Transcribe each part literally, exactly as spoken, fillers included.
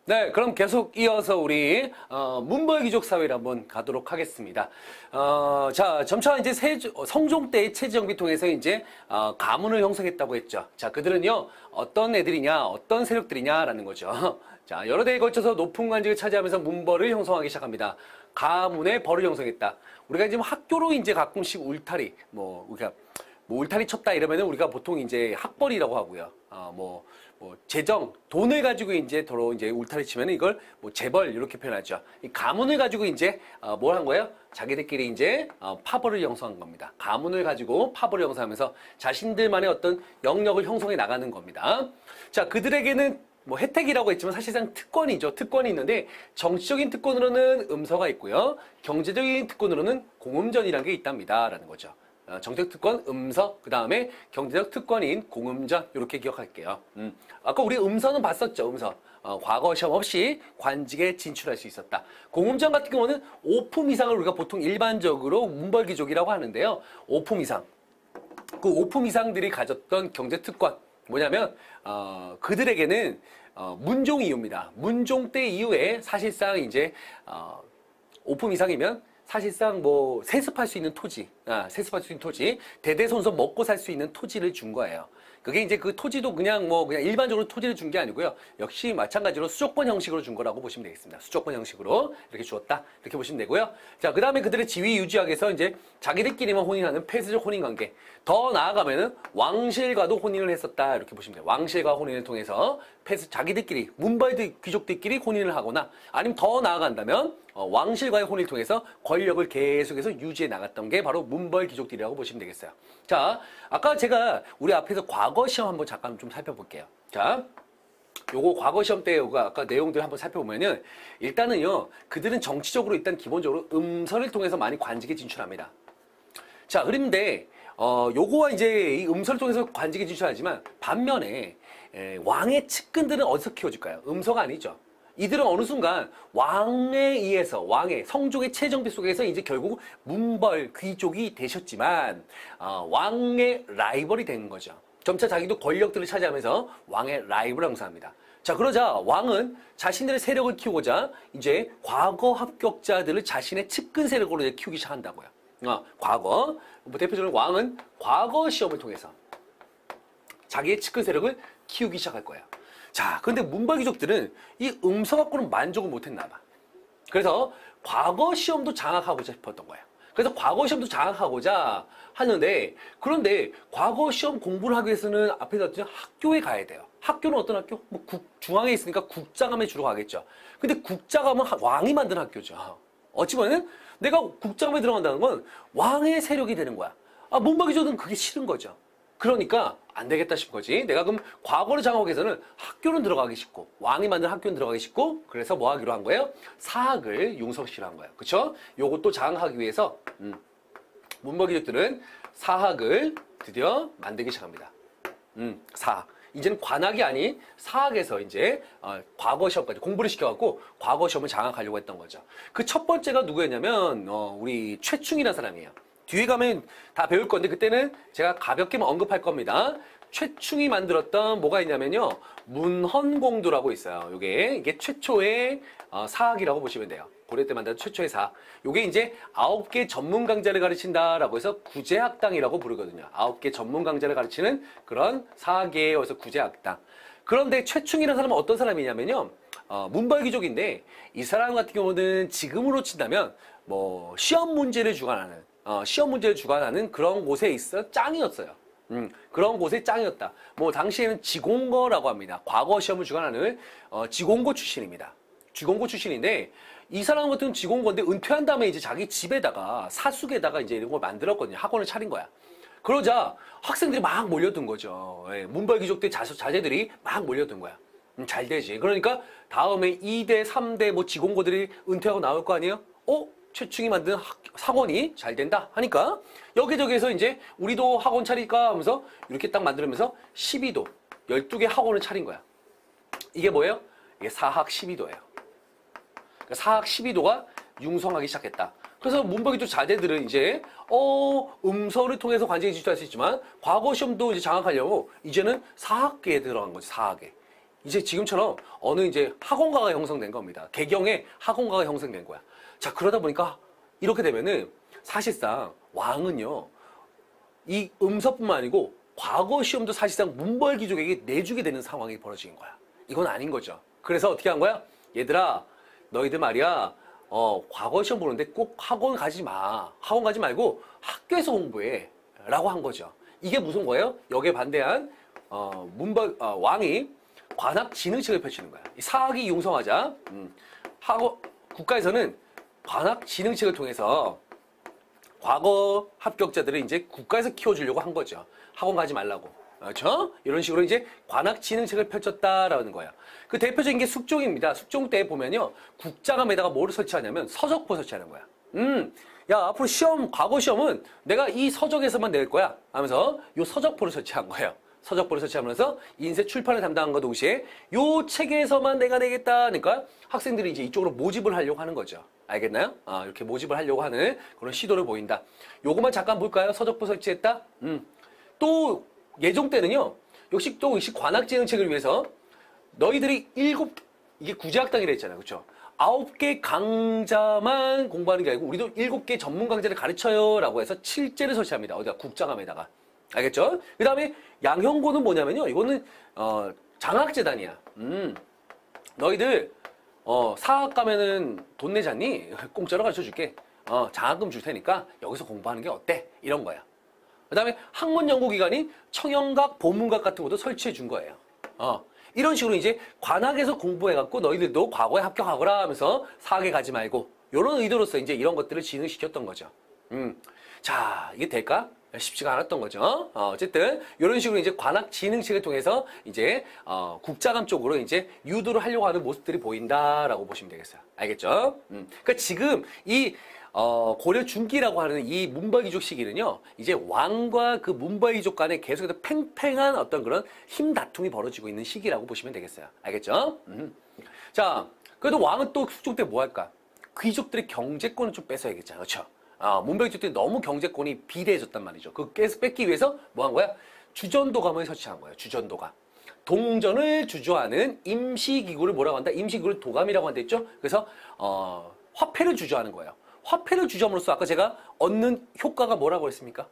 네, 그럼 계속 이어서 우리 어, 문벌귀족 사회를 한번 가도록 하겠습니다. 어, 자, 점차 이제 세, 성종 때의 체제정비 통해서 이제 어, 가문을 형성했다고 했죠. 자, 그들은요 어떤 애들이냐, 어떤 세력들이냐라는 거죠. 자, 여러 대에 걸쳐서 높은 관직을 차지하면서 문벌을 형성하기 시작합니다. 가문의 벌을 형성했다. 우리가 지금 학교로 이제 가끔씩 울타리, 뭐 우리가 뭐 울타리 쳤다 이러면은 우리가 보통 이제 학벌이라고 하고요. 어, 뭐, 뭐, 재정, 돈을 가지고 이제 도로 이제 울타리 치면은 이걸 뭐 재벌 이렇게 표현하죠. 이 가문을 가지고 이제, 어, 뭘 한 거예요? 자기들끼리 이제, 어, 파벌을 형성한 겁니다. 가문을 가지고 파벌을 형성하면서 자신들만의 어떤 영역을 형성해 나가는 겁니다. 자, 그들에게는 뭐 혜택이라고 했지만 사실상 특권이죠. 특권이 있는데 정치적인 특권으로는 음서가 있고요. 경제적인 특권으로는 공음전이라는 게 있답니다. 라는 거죠. 정책 특권, 음서, 그 다음에 경제적 특권인 공음전 이렇게 기억할게요. 음. 아까 우리 음서는 봤었죠. 음서. 어, 과거 시험 없이 관직에 진출할 수 있었다. 공음전 같은 경우는 오 품 이상을 우리가 보통 일반적으로 문벌귀족이라고 하는데요. 오 품 이상. 그 오 품 이상들이 가졌던 경제 특권 뭐냐면 어, 그들에게는 어, 문종 이후입니다. 문종 때 이후에 사실상 이제 어, 오 품 이상이면 사실상 뭐 세습할 수 있는 토지, 아, 세습할 수 있는 토지, 대대손손 먹고 살 수 있는 토지를 준 거예요. 그게 이제 그 토지도 그냥 뭐 그냥 일반적으로 토지를 준 게 아니고요. 역시 마찬가지로 수조권 형식으로 준 거라고 보시면 되겠습니다. 수조권 형식으로 이렇게 주었다 이렇게 보시면 되고요. 자, 그 다음에 그들의 지위 유지하기 위해서 이제 자기들끼리만 혼인하는 폐쇄적 혼인관계. 더 나아가면은 왕실과도 혼인을 했었다 이렇게 보시면 돼요. 왕실과 혼인을 통해서 폐쇄 자기들끼리 문벌 귀족들끼리 혼인을 하거나 아니면 더 나아간다면 어, 왕실과의 혼인을 통해서 권력을 계속해서 유지해 나갔던 게 바로 문벌 귀족들이라고 보시면 되겠어요. 자, 아까 제가 우리 앞에서 과거 시험 한번 잠깐 좀 살펴볼게요. 자, 요거 과거 시험 때 요거 아까 내용들 한번 살펴보면은 일단은요 그들은 정치적으로 일단 기본적으로 음서를 통해서 많이 관직에 진출합니다. 자, 그런데 어 요거와 이제 이 음서를 통해서 관직에 진출하지만 반면에 에, 왕의 측근들은 어디서 키워줄까요? 음서가 아니죠. 이들은 어느 순간 왕에 의해서 왕의 성종의 체정비 속에서 이제 결국 문벌 귀족이 되셨지만 어, 왕의 라이벌이 된 거죠. 점차 자기도 권력들을 차지하면서 왕의 라이벌을 형성합니다. 자, 그러자 왕은 자신들의 세력을 키우고자 이제 과거 합격자들을 자신의 측근 세력으로 이제 키우기 시작한다고요. 어, 과거 뭐 대표적으로 왕은 과거 시험을 통해서 자기의 측근 세력을 키우기 시작할 거예요. 자, 근데 문벌 귀족들은 이 음서 갖고는 만족을 못했나 봐. 그래서 과거 시험도 장악하고자 싶었던 거예요. 그래서 과거 시험도 장악하고자 하는데 그런데 과거 시험 공부를 하기 위해서는 앞에 나왔듯이 학교에 가야 돼요. 학교는 어떤 학교? 뭐 국, 중앙에 있으니까 국자감에 주로 가겠죠. 근데 국자감은 왕이 만든 학교죠. 어찌 보면 내가 국자감에 들어간다는 건 왕의 세력이 되는 거야. 아, 문벌 귀족은 그게 싫은 거죠. 그러니까 안 되겠다 싶은 거지. 내가 그럼 과거를 장악하기 위해서는 학교는 들어가기 쉽고 왕이 만든 학교는 들어가기 쉽고 그래서 뭐 하기로 한 거예요? 사학을 융성시키로 한 거예요. 그쵸? 요것도 장악하기 위해서 음, 문벌 귀족들은 사학을 드디어 만들기 시작합니다. 음, 사학. 이제는 관학이 아닌 사학에서 이제 어, 과거 시험까지 공부를 시켜갖고 과거 시험을 장악하려고 했던 거죠. 그 첫 번째가 누구였냐면 어, 우리 최충이라는 사람이에요. 뒤에 가면 다 배울 건데 그때는 제가 가볍게만 언급할 겁니다. 최충이 만들었던 뭐가 있냐면요. 문헌공도라고 있어요. 요게 이게 최초의 어, 사학이라고 보시면 돼요. 고려 때 만든 최초의 사학. 요게 이제 아홉 개 전문 강좌를 가르친다라고 해서 구제학당이라고 부르거든요. 아홉 개 전문 강좌를 가르치는 그런 사학이에요. 그래서 구제학당. 그런데 최충이라는 사람은 어떤 사람이냐면요. 어, 문벌 귀족인데 이 사람 같은 경우는 지금으로 친다면 뭐 시험 문제를 주관하는 어, 시험 문제를 주관하는 그런 곳에 있어 짱이었어요. 음, 그런 곳에 짱이었다. 뭐 당시에는 지공거라고 합니다. 과거 시험을 주관하는 어, 지공고 출신입니다. 지공고 출신인데 이 사람 같은 지공고인데 은퇴한 다음에 이제 자기 집에다가 사숙에다가 이제 이런 걸 만들었거든요. 학원을 차린 거야. 그러자 학생들이 막 몰려든 거죠. 예, 문벌 귀족들 자, 자제들이 막 몰려든 거야. 음, 잘 되지. 그러니까 다음에 이 대, 삼 대 뭐 지공고들이 은퇴하고 나올 거 아니에요? 어? 최충이 만든 학, 학원이 잘 된다 하니까 여기저기에서 이제 우리도 학원 차릴까 하면서 이렇게 딱 만들면서 십이 도, 열두 개 학원을 차린 거야. 이게 뭐예요? 이게 사학 십이 도예요. 그러니까 사학 십이 도가 융성하기 시작했다. 그래서 문벌 귀족 자제들은 이제 어 음서를 통해서 관직에 진출할 수 있지만 과거 시험도 이제 장악하려고 이제는 사학계에 들어간 거지. 사학에. 이제 지금처럼 어느 이제 학원가가 형성된 겁니다. 개경에 학원가가 형성된 거야. 자, 그러다 보니까 이렇게 되면은 사실상 왕은요, 이 음서뿐만 아니고 과거 시험도 사실상 문벌귀족에게 내주게 되는 상황이 벌어진 거야. 이건 아닌 거죠. 그래서 어떻게 한 거야? 얘들아, 너희들 말이야, 어, 과거 시험 보는데 꼭 학원 가지 마. 학원 가지 말고 학교에서 공부해. 라고 한 거죠. 이게 무슨 거예요? 여기에 반대한, 어, 문벌, 어, 왕이 관학진흥책을 펼치는 거야. 이 사학이 융성하자, 음, 학원, 국가에서는 관학진흥책을 통해서 과거 합격자들을 이제 국가에서 키워주려고 한 거죠. 학원 가지 말라고. 그렇죠? 이런 식으로 이제 관학진흥책을 펼쳤다라는 거예요. 그 대표적인 게 숙종입니다. 숙종 때 보면요, 국자감에다가 뭐를 설치하냐면 서적포 설치하는 거야. 음, 야, 앞으로 시험, 과거 시험은 내가 이 서적에서만 낼 거야 하면서 요 서적포를 설치한 거예요. 서적포를 설치하면서 인쇄 출판을 담당한과 동시에 요 책에서만 내가 내겠다 하니까 학생들이 이제 이쪽으로 모집을 하려고 하는 거죠. 알겠나요? 아, 이렇게 모집을 하려고 하는 그런 시도를 보인다. 요것만 잠깐 볼까요? 서적포 설치했다. 음. 또 예종 때는요, 역시 또 역시 관학진흥책을 위해서 너희들이 일곱, 이게 구제학당이라 했잖아요. 그렇죠? 아홉 개 강자만 공부하는 게 아니고 우리도 일곱 개 전문 강좌를 가르쳐요 라고 해서 칠제를 설치합니다. 어디다? 국자감에다가. 알겠죠? 그 다음에 양형고는 뭐냐면요, 이거는 어, 장학재단이야. 음, 너희들 어, 사학 가면은 돈 내잖니? 공짜로 가르쳐줄게. 어, 장학금 줄 테니까 여기서 공부하는 게 어때? 이런 거야. 그 다음에 학문연구기관인 청영각, 보문각 같은 것도 설치해 준 거예요. 어, 이런 식으로 이제 관학에서 공부해갖고 너희들도 과거에 합격하거라 하면서 사학에 가지 말고, 이런 의도로서 이제 이런 것들을 진행시켰던 거죠. 음, 자, 이게 될까? 쉽지가 않았던 거죠. 어, 어쨌든 이런 식으로 이제 관학진흥책을 통해서 이제 어, 국자감 쪽으로 이제 유도를 하려고 하는 모습들이 보인다라고 보시면 되겠어요. 알겠죠? 음, 그러니까 지금 이 어, 고려 중기라고 하는 이 문벌귀족 시기는요, 이제 왕과 그 문벌귀족 간에 계속해서 팽팽한 어떤 그런 힘 다툼이 벌어지고 있는 시기라고 보시면 되겠어요. 알겠죠? 음. 자, 그래도 왕은 또 숙종 때 뭐 할까? 귀족들의 경제권을 좀 뺏어야겠잖아요. 그렇죠? 아, 문벌귀족들이 너무 경제권이 비대해졌단 말이죠. 그 깨서 뺏기 위해서 뭐 한 거야? 주전도감을 설치한 거예요. 주전도감. 동전을 주조하는 임시기구를 뭐라고 한다? 임시기구를 도감이라고 한다 했죠? 그래서 어, 화폐를 주조하는 거예요. 화폐를 주점으로써 아까 제가 얻는 효과가 뭐라고 했습니까?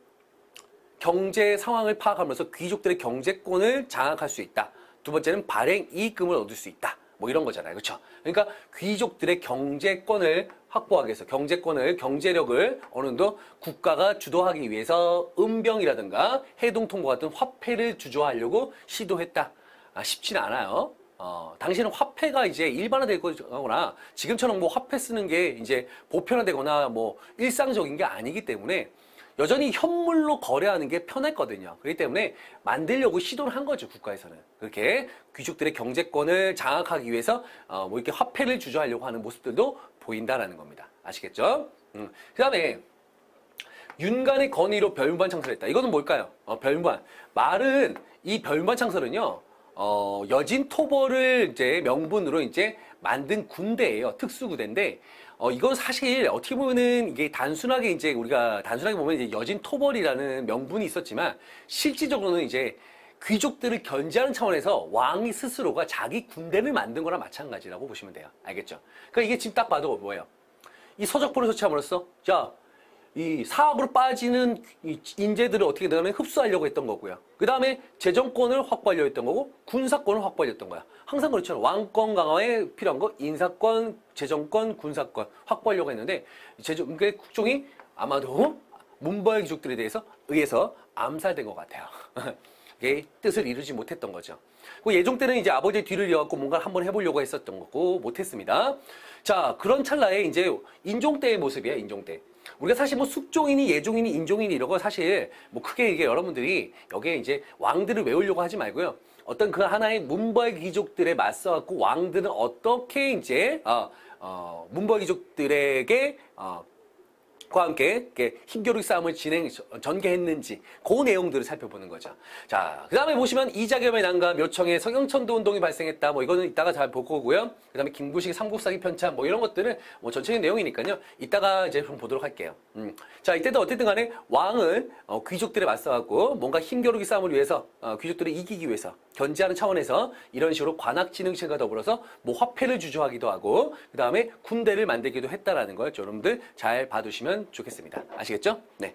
경제 상황을 파악하면서 귀족들의 경제권을 장악할 수 있다. 두 번째는 발행 이익금을 얻을 수 있다. 뭐 이런 거잖아요. 그렇죠? 그러니까 귀족들의 경제권을 확보하기 위해서, 경제권을, 경제력을 어느 정도 국가가 주도하기 위해서 은병이라든가 해동통보 같은 화폐를 주조하려고 시도했다. 아, 쉽지는 않아요. 어, 당시에는 화폐가 이제 일반화되거나 지금처럼 뭐 화폐 쓰는 게 이제 보편화되거나 뭐 일상적인 게 아니기 때문에 여전히 현물로 거래하는 게 편했거든요. 그렇기 때문에 만들려고 시도를 한 거죠, 국가에서는. 그렇게 귀족들의 경제권을 장악하기 위해서 어, 뭐 이렇게 화폐를 주조하려고 하는 모습들도 보인다라는 겁니다. 아시겠죠? 음. 그 다음에 윤간의 건의로 별무반 창설했다. 이거는 뭘까요? 어, 별무반. 말은 이 별무반 창설은요, 어, 여진 토벌을 이제 명분으로 이제 만든 군대예요. 특수부대인데, 어, 이건 사실 어떻게 보면은 이게 단순하게 이제 우리가 단순하게 보면 이제 여진 토벌이라는 명분이 있었지만, 실질적으로는 이제 귀족들을 견제하는 차원에서 왕이 스스로가 자기 군대를 만든 거나 마찬가지라고 보시면 돼요. 알겠죠? 그러니까 이게 지금 딱 봐도 뭐예요? 이 서적포를 설치함으로써, 자, 이 사학으로 빠지는 인재들을 어떻게 되냐면 흡수하려고 했던 거고요. 그 다음에 재정권을 확보하려고 했던 거고, 군사권을 확보하려고 했던 거야. 항상 그렇죠. 왕권 강화에 필요한 거, 인사권, 재정권, 군사권 확보하려고 했는데, 재정, 그러니까 국종이 아마도 문벌 귀족들에 대해서 의해서 암살된 것 같아요. 이게 뜻을 이루지 못했던 거죠. 그 예종 때는 이제 아버지의 뒤를 이어갖고 뭔가 한번 해보려고 했었던 거고, 못했습니다. 자, 그런 찰나에 이제 인종 때의 모습이에요, 인종 때. 우리가 사실 뭐 숙종이니 예종이니 인종이니 이런 거 사실 뭐 크게 이게 여러분들이 여기에 이제 왕들을 외우려고 하지 말고요. 어떤 그 하나의 문벌 귀족들에 맞서갖고 왕들은 어떻게 이제 어, 어, 문벌 귀족들에게 어, 과 함께 이렇게 힘겨루기 싸움을 진행 전개했는지 그 내용들을 살펴보는 거죠. 자, 그 다음에 보시면 이자겸의 난과 묘청의 성형천도 운동이 발생했다. 뭐 이거는 이따가 잘 볼 거고요. 그 다음에 김구식의 삼국사기 편찬 뭐 이런 것들은 뭐 전체적인 내용이니까요. 이따가 이제 좀 보도록 할게요. 음. 자, 이때도 어쨌든 간에 왕은 어, 귀족들에 맞서갖고 뭔가 힘겨루기 싸움을 위해서 어, 귀족들을 이기기 위해서 견제하는 차원에서 이런 식으로 관악진흥실과 더불어서 뭐 화폐를 주조하기도 하고 그 다음에 군대를 만들기도 했다라는 걸 여러분들 잘 봐두시면 좋겠습니다. 아시겠죠? 네.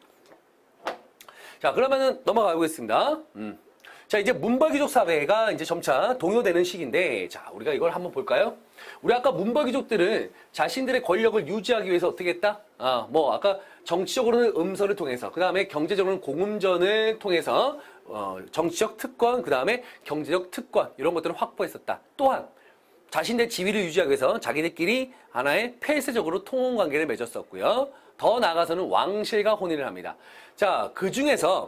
자, 그러면은 넘어가 보겠습니다. 음. 자, 이제 문벌귀족 사회가 이제 점차 동요되는 시기인데, 자, 우리가 이걸 한번 볼까요? 우리 아까 문벌귀족들은 자신들의 권력을 유지하기 위해서 어떻게 했다? 아, 뭐, 아까 정치적으로는 음서를 통해서, 그 다음에 경제적으로는 공음전을 통해서, 어, 정치적 특권, 그 다음에 경제적 특권, 이런 것들을 확보했었다. 또한, 자신의 지위를 유지하기 위해서 자기들끼리 하나의 폐쇄적으로 통혼 관계를 맺었었고요. 더 나아가서는 왕실과 혼인을 합니다. 자, 그 중에서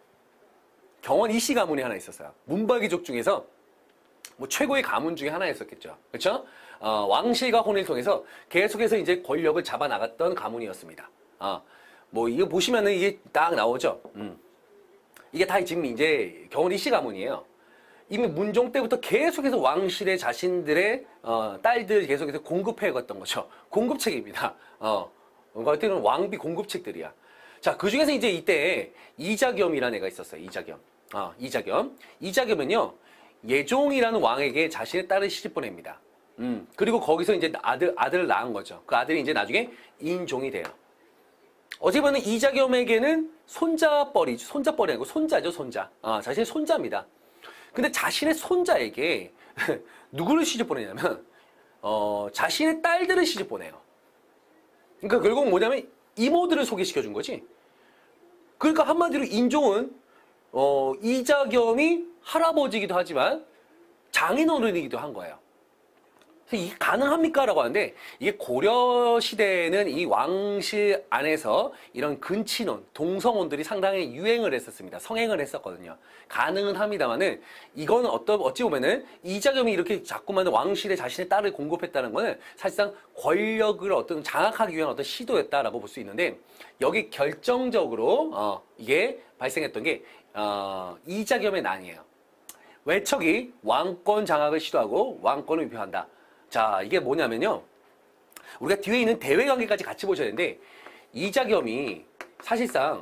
경원 이씨 가문이 하나 있었어요. 문벌귀족 중에서 뭐 최고의 가문 중에 하나였었겠죠. 그렇죠? 어, 왕실과 혼인을 통해서 계속해서 이제 권력을 잡아 나갔던 가문이었습니다. 어, 뭐 이거 보시면은 이게 딱 나오죠. 음. 이게 다 지금 이제 경원 이씨 가문이에요. 이미 문종 때부터 계속해서 왕실의 자신들의 어, 딸들 계속해서 공급해갔던 거죠. 공급책입니다. 어, 어떻게 보면 왕비 공급책들이야. 자, 그 중에서 이제 이때 이자겸이라는 애가 있었어요. 이자겸. 어, 이자겸. 이자겸은요, 예종이라는 왕에게 자신의 딸을 시집 보냅니다. 음, 그리고 거기서 이제 아들, 아들을 낳은 거죠. 그 아들이 이제 나중에 인종이 돼요. 어떻게 보면 이자겸에게는 손자뻘이, 손자뻘이 아니고 손자죠, 손자. 아, 자신의 손자입니다. 근데 자신의 손자에게 누구를 시집 보내냐면, 어, 자신의 딸들을 시집 보내요. 그러니까 결국 뭐냐면 이모들을 소개시켜 준 거지. 그러니까 한마디로 인종은, 어, 이자겸이 할아버지이기도 하지만 장인어른이기도 한 거예요. 그래서 이게 가능합니까? 라고 하는데, 이게 고려 시대에는 이 왕실 안에서 이런 근친혼, 동성혼들이 상당히 유행을 했었습니다. 성행을 했었거든요. 가능은 합니다만은, 이건 어떤, 어찌 보면은, 이자겸이 이렇게 자꾸만 왕실에 자신의 딸을 공급했다는 거는 사실상 권력을 어떤 장악하기 위한 어떤 시도였다라고 볼 수 있는데, 여기 결정적으로, 어, 이게 발생했던 게, 어, 이자겸의 난이에요. 외척이 왕권 장악을 시도하고 왕권을 위협한다. 자, 이게 뭐냐면요. 우리가 뒤에 있는 대외 관계까지 같이 보셔야 되는데, 이자겸이 사실상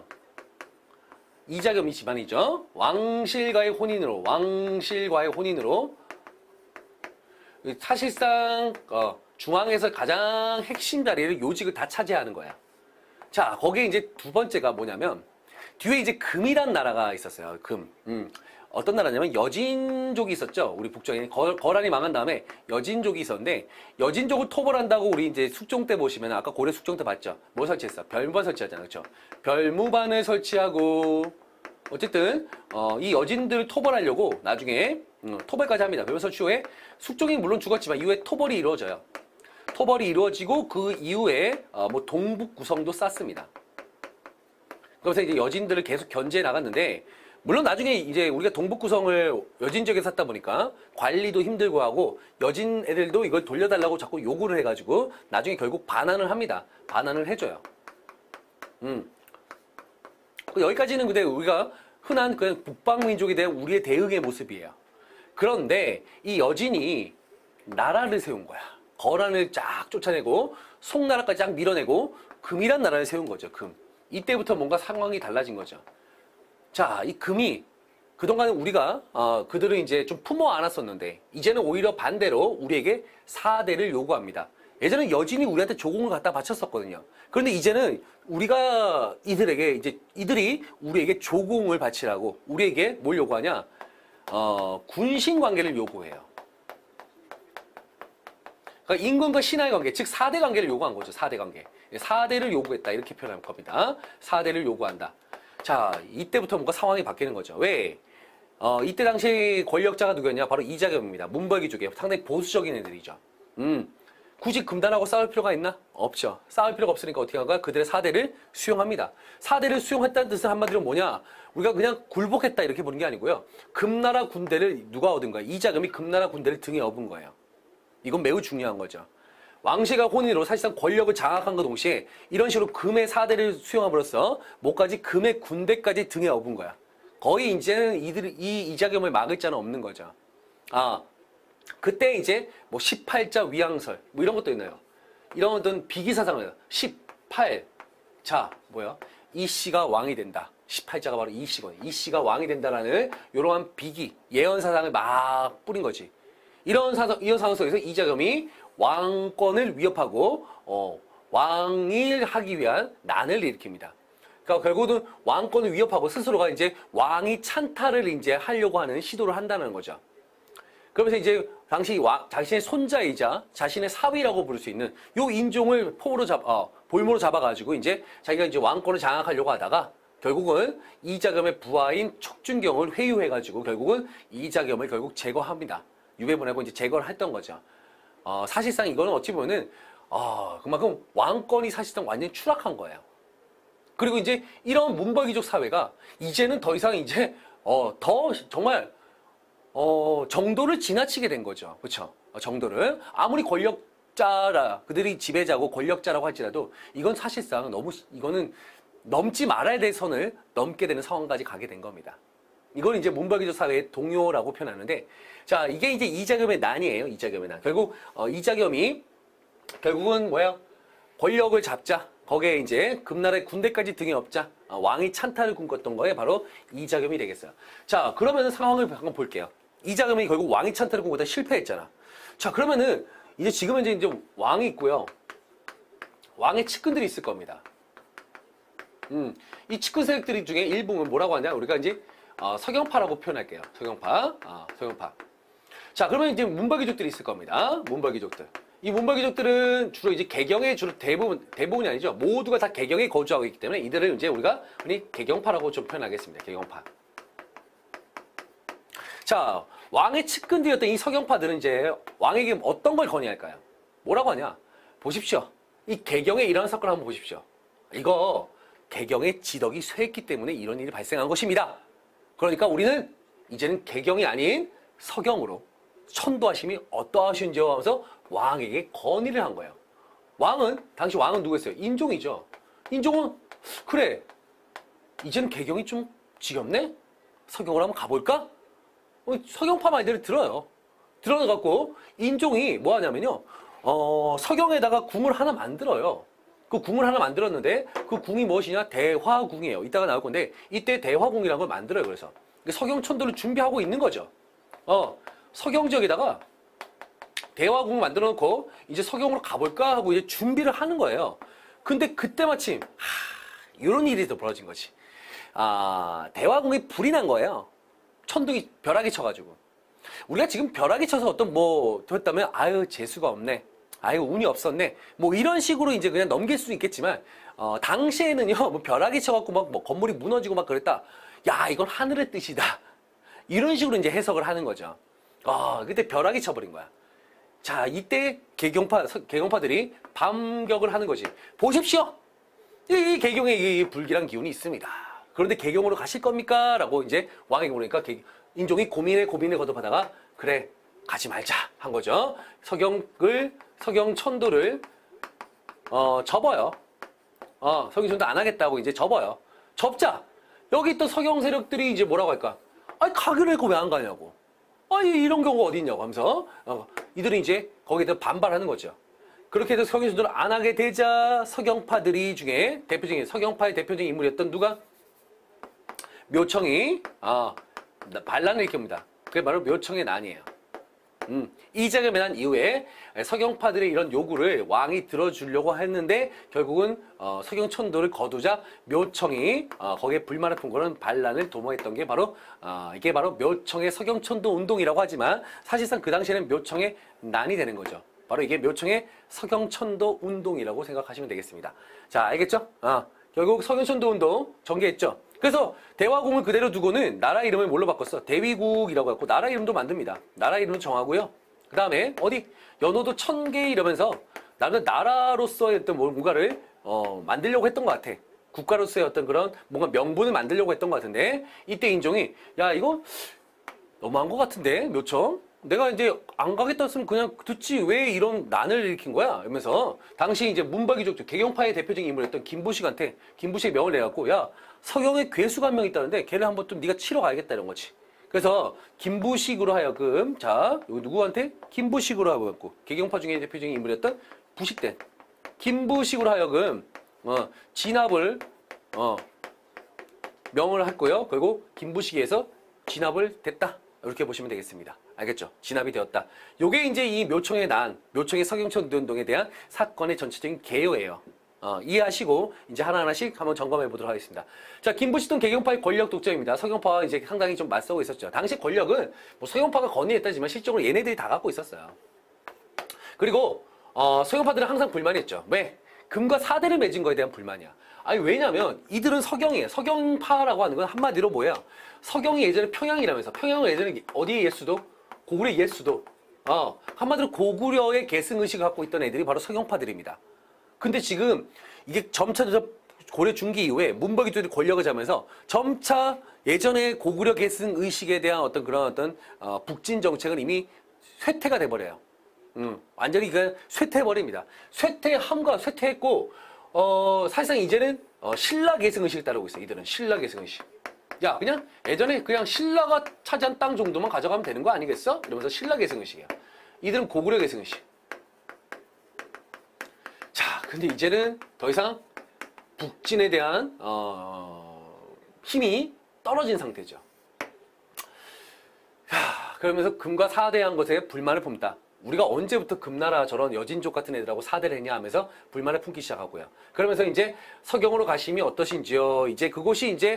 이자겸이 집안이죠. 왕실과의 혼인으로, 왕실과의 혼인으로 사실상 어, 중앙에서 가장 핵심 자리를 요직을 다 차지하는 거야. 자, 거기에 이제 두 번째가 뭐냐면, 뒤에 이제 금이란 나라가 있었어요. 금. 음. 어떤 나라냐면 여진족이 있었죠. 우리 북쪽에 거, 거란이 망한 다음에 여진족이 있었는데, 여진족을 토벌한다고 우리 이제 숙종 때 보시면, 아까 고려 숙종 때 봤죠. 뭐 설치했어? 별무반 설치하잖아요. 그렇죠? 별무반을 설치하고, 어쨌든 어, 이 여진들을 토벌하려고 나중에 음, 토벌까지 합니다. 별무반 설치 후에 숙종이 물론 죽었지만 이후에 토벌이 이루어져요. 토벌이 이루어지고 그 이후에 어, 뭐 동북 구성도 쌓습니다. 그래서 이제 여진들을 계속 견제해 나갔는데, 물론 나중에 이제 우리가 동북 구성을 여진 지역에 샀다 보니까 관리도 힘들고 하고, 여진 애들도 이걸 돌려달라고 자꾸 요구를 해가지고 나중에 결국 반환을 합니다. 반환을 해줘요. 음. 여기까지는 근데 우리가 흔한 그냥 북방민족에 대한 우리의 대응의 모습이에요. 그런데 이 여진이 나라를 세운 거야. 거란을 쫙 쫓아내고 송나라까지 쫙 밀어내고 금이란 나라를 세운 거죠. 금. 이때부터 뭔가 상황이 달라진 거죠. 자, 이 금이 그동안은 우리가 어, 그들을 이제 좀 품어 안았었는데, 이제는 오히려 반대로 우리에게 사대를 요구합니다. 예전에 여진이 우리한테 조공을 갖다 바쳤었거든요. 그런데 이제는 우리가 이들에게 이제 이들이 우리에게 조공을 바치라고 우리에게 뭘 요구하냐? 어, 군신 관계를 요구해요. 그러니까 임금과 신하의 관계, 즉 사대 관계를 요구한 거죠. 사대 관계. 사대를 요구했다, 이렇게 표현할 겁니다. 사대를 요구한다. 자, 이때부터 뭔가 상황이 바뀌는 거죠. 왜? 어, 이때 당시 권력자가 누구였냐? 바로 이자겸입니다. 문벌귀족이에요. 상당히 보수적인 애들이죠. 음, 굳이 금단하고 싸울 필요가 있나? 없죠. 싸울 필요가 없으니까 어떻게 할까? 그들의 사대를 수용합니다. 사대를 수용했다는 뜻은 한마디로 뭐냐? 우리가 그냥 굴복했다, 이렇게 보는 게 아니고요. 금나라 군대를 누가 얻은 거야? 이자겸이 금나라 군대를 등에 업은 거예요. 이건 매우 중요한 거죠. 왕실과 혼인으로 사실상 권력을 장악한과 동시에 이런 식으로 금의 사대를 수용함으로써 뭐까지 금의 군대까지 등에 업은 거야. 거의 이제는 이들 이 이자겸을 막을 자는 없는 거죠. 아 그때 이제 뭐 십팔 자 위양설 뭐 이런 것도 있나요? 이런 어떤 비기사상을 십팔 자 뭐야? 이 씨가 왕이 된다. 십팔 자가 바로 이 씨거든요. 이 씨가 왕이 된다라는 이러한 비기 예언 사상을 막 뿌린 거지. 이런 사상 이런 상황 속에서 이자겸이 왕권을 위협하고 어, 왕을 하기 위한 난을 일으킵니다. 그러니까 결국은 왕권을 위협하고 스스로가 이제 왕이 찬탈을 이제 하려고 하는 시도를 한다는 거죠. 그러면서 이제 당시 와, 자신의 손자이자 자신의 사위라고 부를 수 있는 요 인종을 포로 잡, 어, 볼모로 잡아가지고 이제 자기가 이제 왕권을 장악하려고 하다가 결국은 이자겸의 부하인 척준경을 회유해가지고 결국은 이자겸을 결국 제거합니다. 유배보내고 이제 제거를 했던 거죠. 어, 사실상 이거는 어찌 보면은 어, 그만큼 왕권이 사실상 완전히 추락한 거예요. 그리고 이제 이런 문벌귀족 사회가 이제는 더 이상 이제 어, 더 정말 어, 정도를 지나치게 된 거죠. 그렇죠? 어, 정도를 아무리 권력자라 그들이 지배자고 권력자라고 할지라도 이건 사실상 너무 이거는 넘지 말아야 될 선을 넘게 되는 상황까지 가게 된 겁니다. 이걸 이제 문벌귀족 사회의 동요라고 표현하는데, 자 이게 이제 이자겸의 난이에요. 이자겸의 난. 결국 어, 이자겸이 결국은 뭐야? 권력을 잡자. 거기에 이제 금나라의 군대까지 등에 업자. 어, 왕이 찬탈을 꿈꿨던 거에 바로 이자겸이 되겠어요. 자 그러면 상황을 한번 볼게요. 이자겸이 결국 왕이 찬탈을 꿈꾸다 실패했잖아. 자 그러면은 이제 지금은 이제, 이제 왕이 있고요. 왕의 측근들이 있을 겁니다. 음, 이 측근 세력들 중에 일부는 뭐라고 하냐? 우리가 이제 어, 서경파라고 표현할게요. 서경파, 어, 서경파. 자, 그러면 이제 문벌귀족들이 있을 겁니다. 문벌귀족들. 이 문벌귀족들은 주로 이제 개경에 주로 대부분 대부분이 아니죠. 모두가 다 개경에 거주하고 있기 때문에 이들을 이제 우리가 흔히 개경파라고 좀 표현하겠습니다. 개경파. 자, 왕의 측근들이었던 이 서경파들은 이제 왕에게 어떤 걸 건의할까요? 뭐라고 하냐? 보십시오. 이 개경에 이런 사건을 한번 보십시오. 이거 개경의 지덕이 쇠했기 때문에 이런 일이 발생한 것입니다. 그러니까 우리는 이제는 개경이 아닌 서경으로 천도하심이 어떠하신지 하면서 왕에게 건의를 한 거예요. 왕은 당시 왕은 누구였어요? 인종이죠. 인종은 그래 이제는 개경이 좀 지겹네? 서경으로 한번 가볼까? 서경파 말들을 들어요. 들어가갖고 인종이 뭐 하냐면요. 어, 서경에다가 궁을 하나 만들어요. 그 궁을 하나 만들었는데 그 궁이 무엇이냐? 대화궁이에요. 이따가 나올 건데 이때 대화궁이라는 걸 만들어요. 그래서 서경천도를 준비하고 있는 거죠. 어, 서경 지역에다가 대화궁을 만들어 놓고 이제 서경으로 가볼까 하고 이제 준비를 하는 거예요. 근데 그때 마침 하, 이런 일이 또 벌어진 거지. 아, 대화궁에 불이 난 거예요. 천둥이 벼락이 쳐가지고. 우리가 지금 벼락이 쳐서 어떤 뭐 됐다면 아유 재수가 없네. 아유 운이 없었네. 뭐 이런 식으로 이제 그냥 넘길 수 있겠지만 어, 당시에는요 뭐 벼락이 쳐갖고 막 뭐 건물이 무너지고 막 그랬다. 야 이건 하늘의 뜻이다. 이런 식으로 이제 해석을 하는 거죠. 아 그때 벼락이 쳐버린 거야. 자 이때 개경파 개경파들이 반격을 하는 거지. 보십시오. 이, 이 개경에 이 불길한 기운이 있습니다. 그런데 개경으로 가실 겁니까? 라고 이제 왕에게 물으니까 인종이 고민에 고민에 거듭하다가 그래 가지 말자 한 거죠. 서경을 서경천도를 어, 접어요. 어, 서경천도 안 하겠다고 이제 접어요. 접자. 여기 또 서경 세력들이 이제 뭐라고 할까? 아니 가기로 했고 왜 안 가냐고. 아니 이런 경우가 어디 있냐고 하면서 어, 이들은 이제 거기에 반발하는 거죠. 그렇게 해서 서경천도를 안 하게 되자 서경파들이 중에 대표적인 서경파의 대표적인 인물이었던 누가? 묘청이 아, 반란을 일으킵니다. 그게 바로 묘청의 난이에요. 음, 이자겸의 난 이후에 서경파들의 이런 요구를 왕이 들어주려고 했는데 결국은 어, 서경천도를 거두자 묘청이 어, 거기에 불만을 품고는 반란을 도모했던 게 바로 어, 이게 바로 묘청의 서경천도 운동이라고 하지만 사실상 그 당시에는 묘청의 난이 되는 거죠. 바로 이게 묘청의 서경천도 운동이라고 생각하시면 되겠습니다. 자 알겠죠? 어, 결국 서경천도 운동 전개했죠. 그래서 대화궁을 그대로 두고는 나라 이름을 뭘로 바꿨어? 대위국이라고 해갖고 나라 이름도 만듭니다. 나라 이름도 정하고요. 그 다음에 어디? 연호도 천개 이러면서 나는 나라로서의 어떤 뭔가를 어, 만들려고 했던 것 같아. 국가로서의 어떤 그런 뭔가 명분을 만들려고 했던 것 같은데 이때 인종이 야 이거 너무한 것 같은데 묘청? 내가 이제 안 가겠다 했으면 그냥 듣지 왜 이런 난을 일으킨 거야? 이러면서 당시 이제 문박이족 개경파의 대표적인 인물이었던 김부식한테 김부식의 명을 내갖고 야 서경에 괴수가 한 명 있다는데 걔를 한번 좀 네가 치러 가야겠다 이런 거지. 그래서 김부식으로 하여금 자 누구한테 김부식으로 하여금 개경파 중에 대표적인 인물이었던 부식된 김부식으로 하여금 어, 진압을 어, 명을 했고요. 그리고 김부식에서 진압을 됐다. 이렇게 보시면 되겠습니다. 알겠죠? 진압이 되었다. 요게 이제 이 묘청의 난, 묘청의 서경천 운동에 대한 사건의 전체적인 개요예요. 어, 이해하시고 이제 하나하나씩 한번 점검해 보도록 하겠습니다. 자, 김부식동 개경파의 권력 독점입니다. 서경파와 이제 상당히 좀 맞서고 있었죠. 당시 권력은 뭐 서경파가 건의했다지만 실적으로 얘네들이 다 갖고 있었어요. 그리고 어, 서경파들은 항상 불만했죠. 왜? 금과 사대를 맺은 거에 대한 불만이야. 아니 왜냐면 이들은 서경이에요. 서경파라고 하는 건 한마디로 뭐야? 서경이 예전에 평양이라면서 평양을 예전에 어디의 예수도? 고구려의 예수도. 어, 한마디로 고구려의 계승의식을 갖고 있던 애들이 바로 서경파들입니다. 근데 지금 이게 점차 고려 중기 이후에 문박이들이 권력을 잡으면서 점차 예전에 고구려 계승의식에 대한 어떤 그런 어떤 어, 북진 정책은 이미 쇠퇴가 돼버려요. 음, 완전히 그 쇠퇴해버립니다. 쇠퇴함과 쇠퇴했고 어, 사실상 이제는 어, 신라 계승의식을 따르고 있어요. 이들은 신라 계승의식. 야 그냥 예전에 그냥 신라가 차지한 땅 정도만 가져가면 되는 거 아니겠어? 이러면서 신라 계승의식이야. 이들은 고구려 계승의식. 자 근데 이제는 더 이상 북진에 대한 어, 힘이 떨어진 상태죠. 야, 그러면서 금과 사대한 것에 불만을 품다. 우리가 언제부터 금나라 저런 여진족 같은 애들하고 사대를 했냐 하면서 불만을 품기 시작하고요. 그러면서 이제 서경으로 가심이 어떠신지요? 이제 그곳이 이제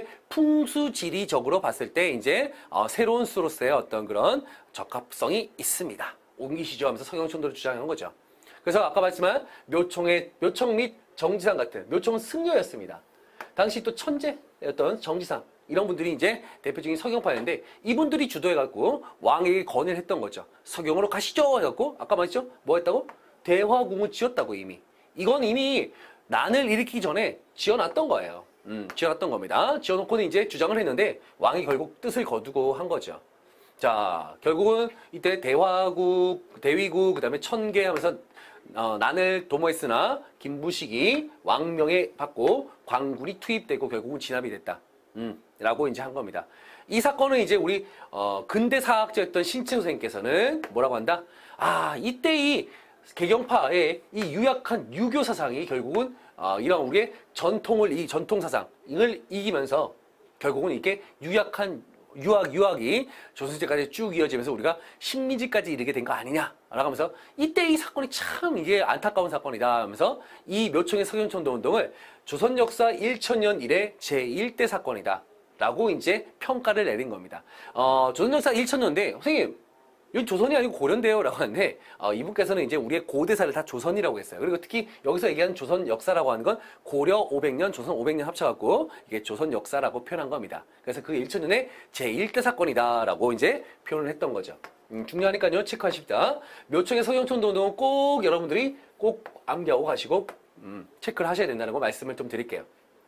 풍수지리적으로 봤을 때 이제 어, 새로운 수로서의 어떤 그런 적합성이 있습니다. 옮기시죠 하면서 서경촌도를 주장하는 거죠. 그래서 아까 말씀한 묘청의 묘청 및 정지상 같은 묘청은 승려였습니다. 당시 또 천재였던 정지상 이런 분들이 이제 대표적인 서경파였는데 이분들이 주도해갖고 왕에게 건의를 했던 거죠. 서경으로 가시죠 해갖고 아까 말했죠? 뭐 했다고? 대화궁을 지었다고 이미. 이건 이미 난을 일으키기 전에 지어놨던 거예요. 음, 지어놨던 겁니다. 지어놓고는 이제 주장을 했는데 왕이 결국 뜻을 거두고 한 거죠. 자, 결국은 이때 대화국, 대위국, 그 다음에 천계 하면서 어, 난을 도모했으나 김부식이 왕명에 받고 광군이 투입되고 결국은 진압이 됐다. 음, 라고 이제 한 겁니다. 이 사건은 이제 우리 어, 근대사학자였던 신채호 선생님께서는 뭐라고 한다? 아, 이때 이 개경파의 이 유약한 유교 사상이 결국은 어, 이런 우리의 전통을 이 전통 사상을 이기면서 결국은 이렇게 유약한 유학, 유학이 조선시대까지 쭉 이어지면서 우리가 식민지까지 이르게 된 거 아니냐? 라고 하면서 이때 이 사건이 참 이게 안타까운 사건이다 하면서 이 묘청의 서경촌도 운동을 조선 역사 천년 이래 제일 대 사건이다. 라고 이제 평가를 내린 겁니다. 어, 조선 역사 천년 년대, 선생님, 여기 조선이 아니고 고려인데요? 라고 하는데, 어, 이분께서는 이제 우리의 고대사를 다 조선이라고 했어요. 그리고 특히 여기서 얘기하는 조선 역사라고 하는 건 고려 오백 년, 조선 오백 년 합쳐갖고 이게 조선 역사라고 표현한 겁니다. 그래서 그 천년 년의 제일 대 사건이다. 라고 이제 표현을 했던 거죠. 음, 중요하니까요. 체크하십시다. 묘청의 서경촌도 운동은 꼭 여러분들이 꼭 암기하고 가시고, 음, 체크를 하셔야 된다는 거 말씀을 좀 드릴게요.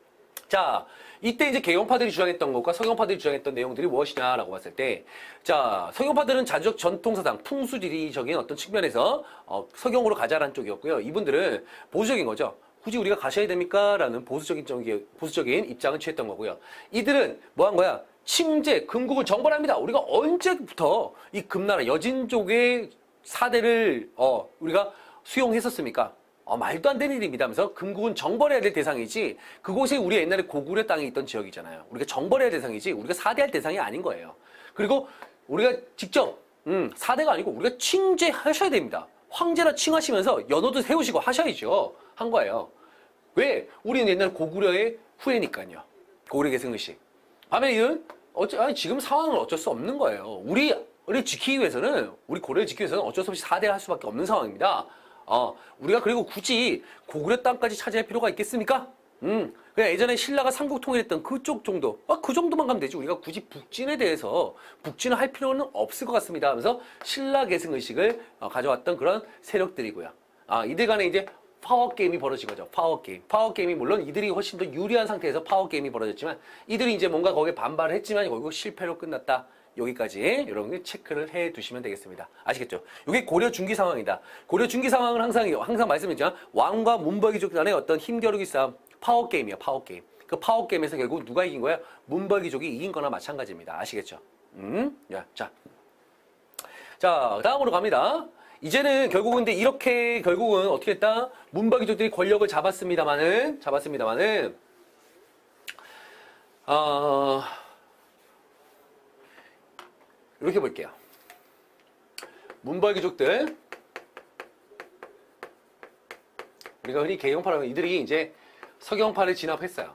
자, 이때 이제 개경파들이 주장했던 것과 서경파들이 주장했던 내용들이 무엇이냐라고 봤을 때, 자, 서경파들은 자주적 전통사상, 풍수지리적인 어떤 측면에서 어, 서경으로 가자라는 쪽이었고요. 이분들은 보수적인 거죠. 굳이 우리가 가셔야 됩니까? 라는 보수적인 쪽이, 보수적인 입장을 취했던 거고요. 이들은 뭐 한 거야? 침제, 금국을 정벌합니다. 우리가 언제부터 이 금나라 여진족의 사대를 어, 우리가 수용했었습니까? 어, 말도 안 되는 일입니다 하면서 금국은 정벌해야 될 대상이지 그곳에 우리 옛날에 고구려 땅에 있던 지역이잖아요. 우리가 정벌해야 될 대상이지 우리가 사대할 대상이 아닌 거예요. 그리고 우리가 직접 음, 사대가 아니고 우리가 칭제하셔야 됩니다. 황제나 칭하시면서 연호도 세우시고 하셔야죠. 한 거예요. 왜? 우리는 옛날 고구려의 후예니까요. 고구려 계승의식. 반면에 이는 어째, 아니, 지금 상황은 어쩔 수 없는 거예요. 우리, 우리 지키기 위해서는 우리 고려를 지키기 위해서는 어쩔 수 없이 사대를 할 수밖에 없는 상황입니다. 어, 우리가 그리고 굳이 고구려 땅까지 차지할 필요가 있겠습니까? 음, 그냥 예전에 신라가 삼국 통일했던 그쪽 정도, 아, 그 정도만 가면 되지. 우리가 굳이 북진에 대해서 북진을 할 필요는 없을 것 같습니다. 하면서 신라 계승 의식을 어, 가져왔던 그런 세력들이고요. 아, 이들 간에 이제 파워 게임이 벌어진 거죠. 파워 게임. 파워 게임이 물론 이들이 훨씬 더 유리한 상태에서 파워 게임이 벌어졌지만 이들이 이제 뭔가 거기에 반발을 했지만 결국 실패로 끝났다. 여기까지 여러분 체크를 해 두시면 되겠습니다. 아시겠죠? 이게 고려 중기 상황이다. 고려 중기 상황은 항상 항상 말씀드리지만 왕과 문벌귀족 간의 어떤 힘겨루기 싸움, 파워 게임이야, 파워 게임. 그 파워 게임에서 결국 누가 이긴 거야? 문벌귀족이 이긴 거나 마찬가지입니다. 아시겠죠? 음, 야, 자, 자 다음으로 갑니다. 이제는 결국은 근데 이렇게 결국은 어떻게 했다? 문벌귀족들이 권력을 잡았습니다만은 잡았습니다만은 어. 이렇게 볼게요. 문벌귀족들 우리가 흔히 개경파라고 이들이 이제 서경파를 진압했어요.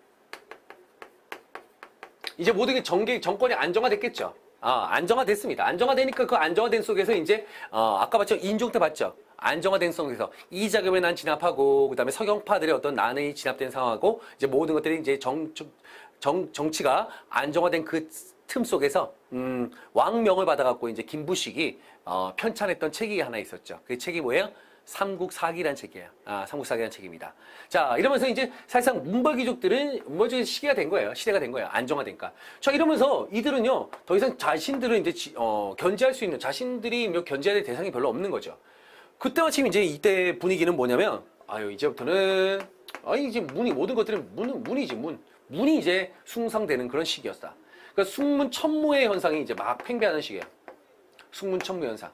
이제 모든 게 정계, 정권이 안정화됐겠죠. 아, 안정화됐습니다. 안정화되니까 그 안정화된 속에서 이제 어, 아까 봤죠? 인종 때 봤죠? 안정화된 속에서 이자금의 난 진압하고 그 다음에 서경파들의 어떤 난이 진압된 상황하고 이제 모든 것들이 이제 정, 정, 정치가 안정화된 그 틈 속에서 음, 왕명을 받아갖고 이제 김부식이 어, 편찬했던 책이 하나 있었죠. 그 책이 뭐예요? 삼국사기란 책이에요. 아, 삼국사기란 책입니다. 자, 이러면서 이제 사실상 문벌귀족들은 문벌귀족의 시기가 된 거예요. 시대가 된 거예요. 안정화되니까. 자, 이러면서 이들은요, 더 이상 자신들은 이제 지, 어, 견제할 수 있는 자신들이 몇 견제할 대상이 별로 없는 거죠. 그때 마침 이제 이때 분위기는 뭐냐면, 아유, 이제부터는, 아니, 이제 문이, 모든 것들은 문, 문이지, 문. 문이 이제 숭상되는 그런 시기였다. 그러니까 숙문천무의 현상이 이제 막 팽배하는 시기예요. 숙문천무 현상.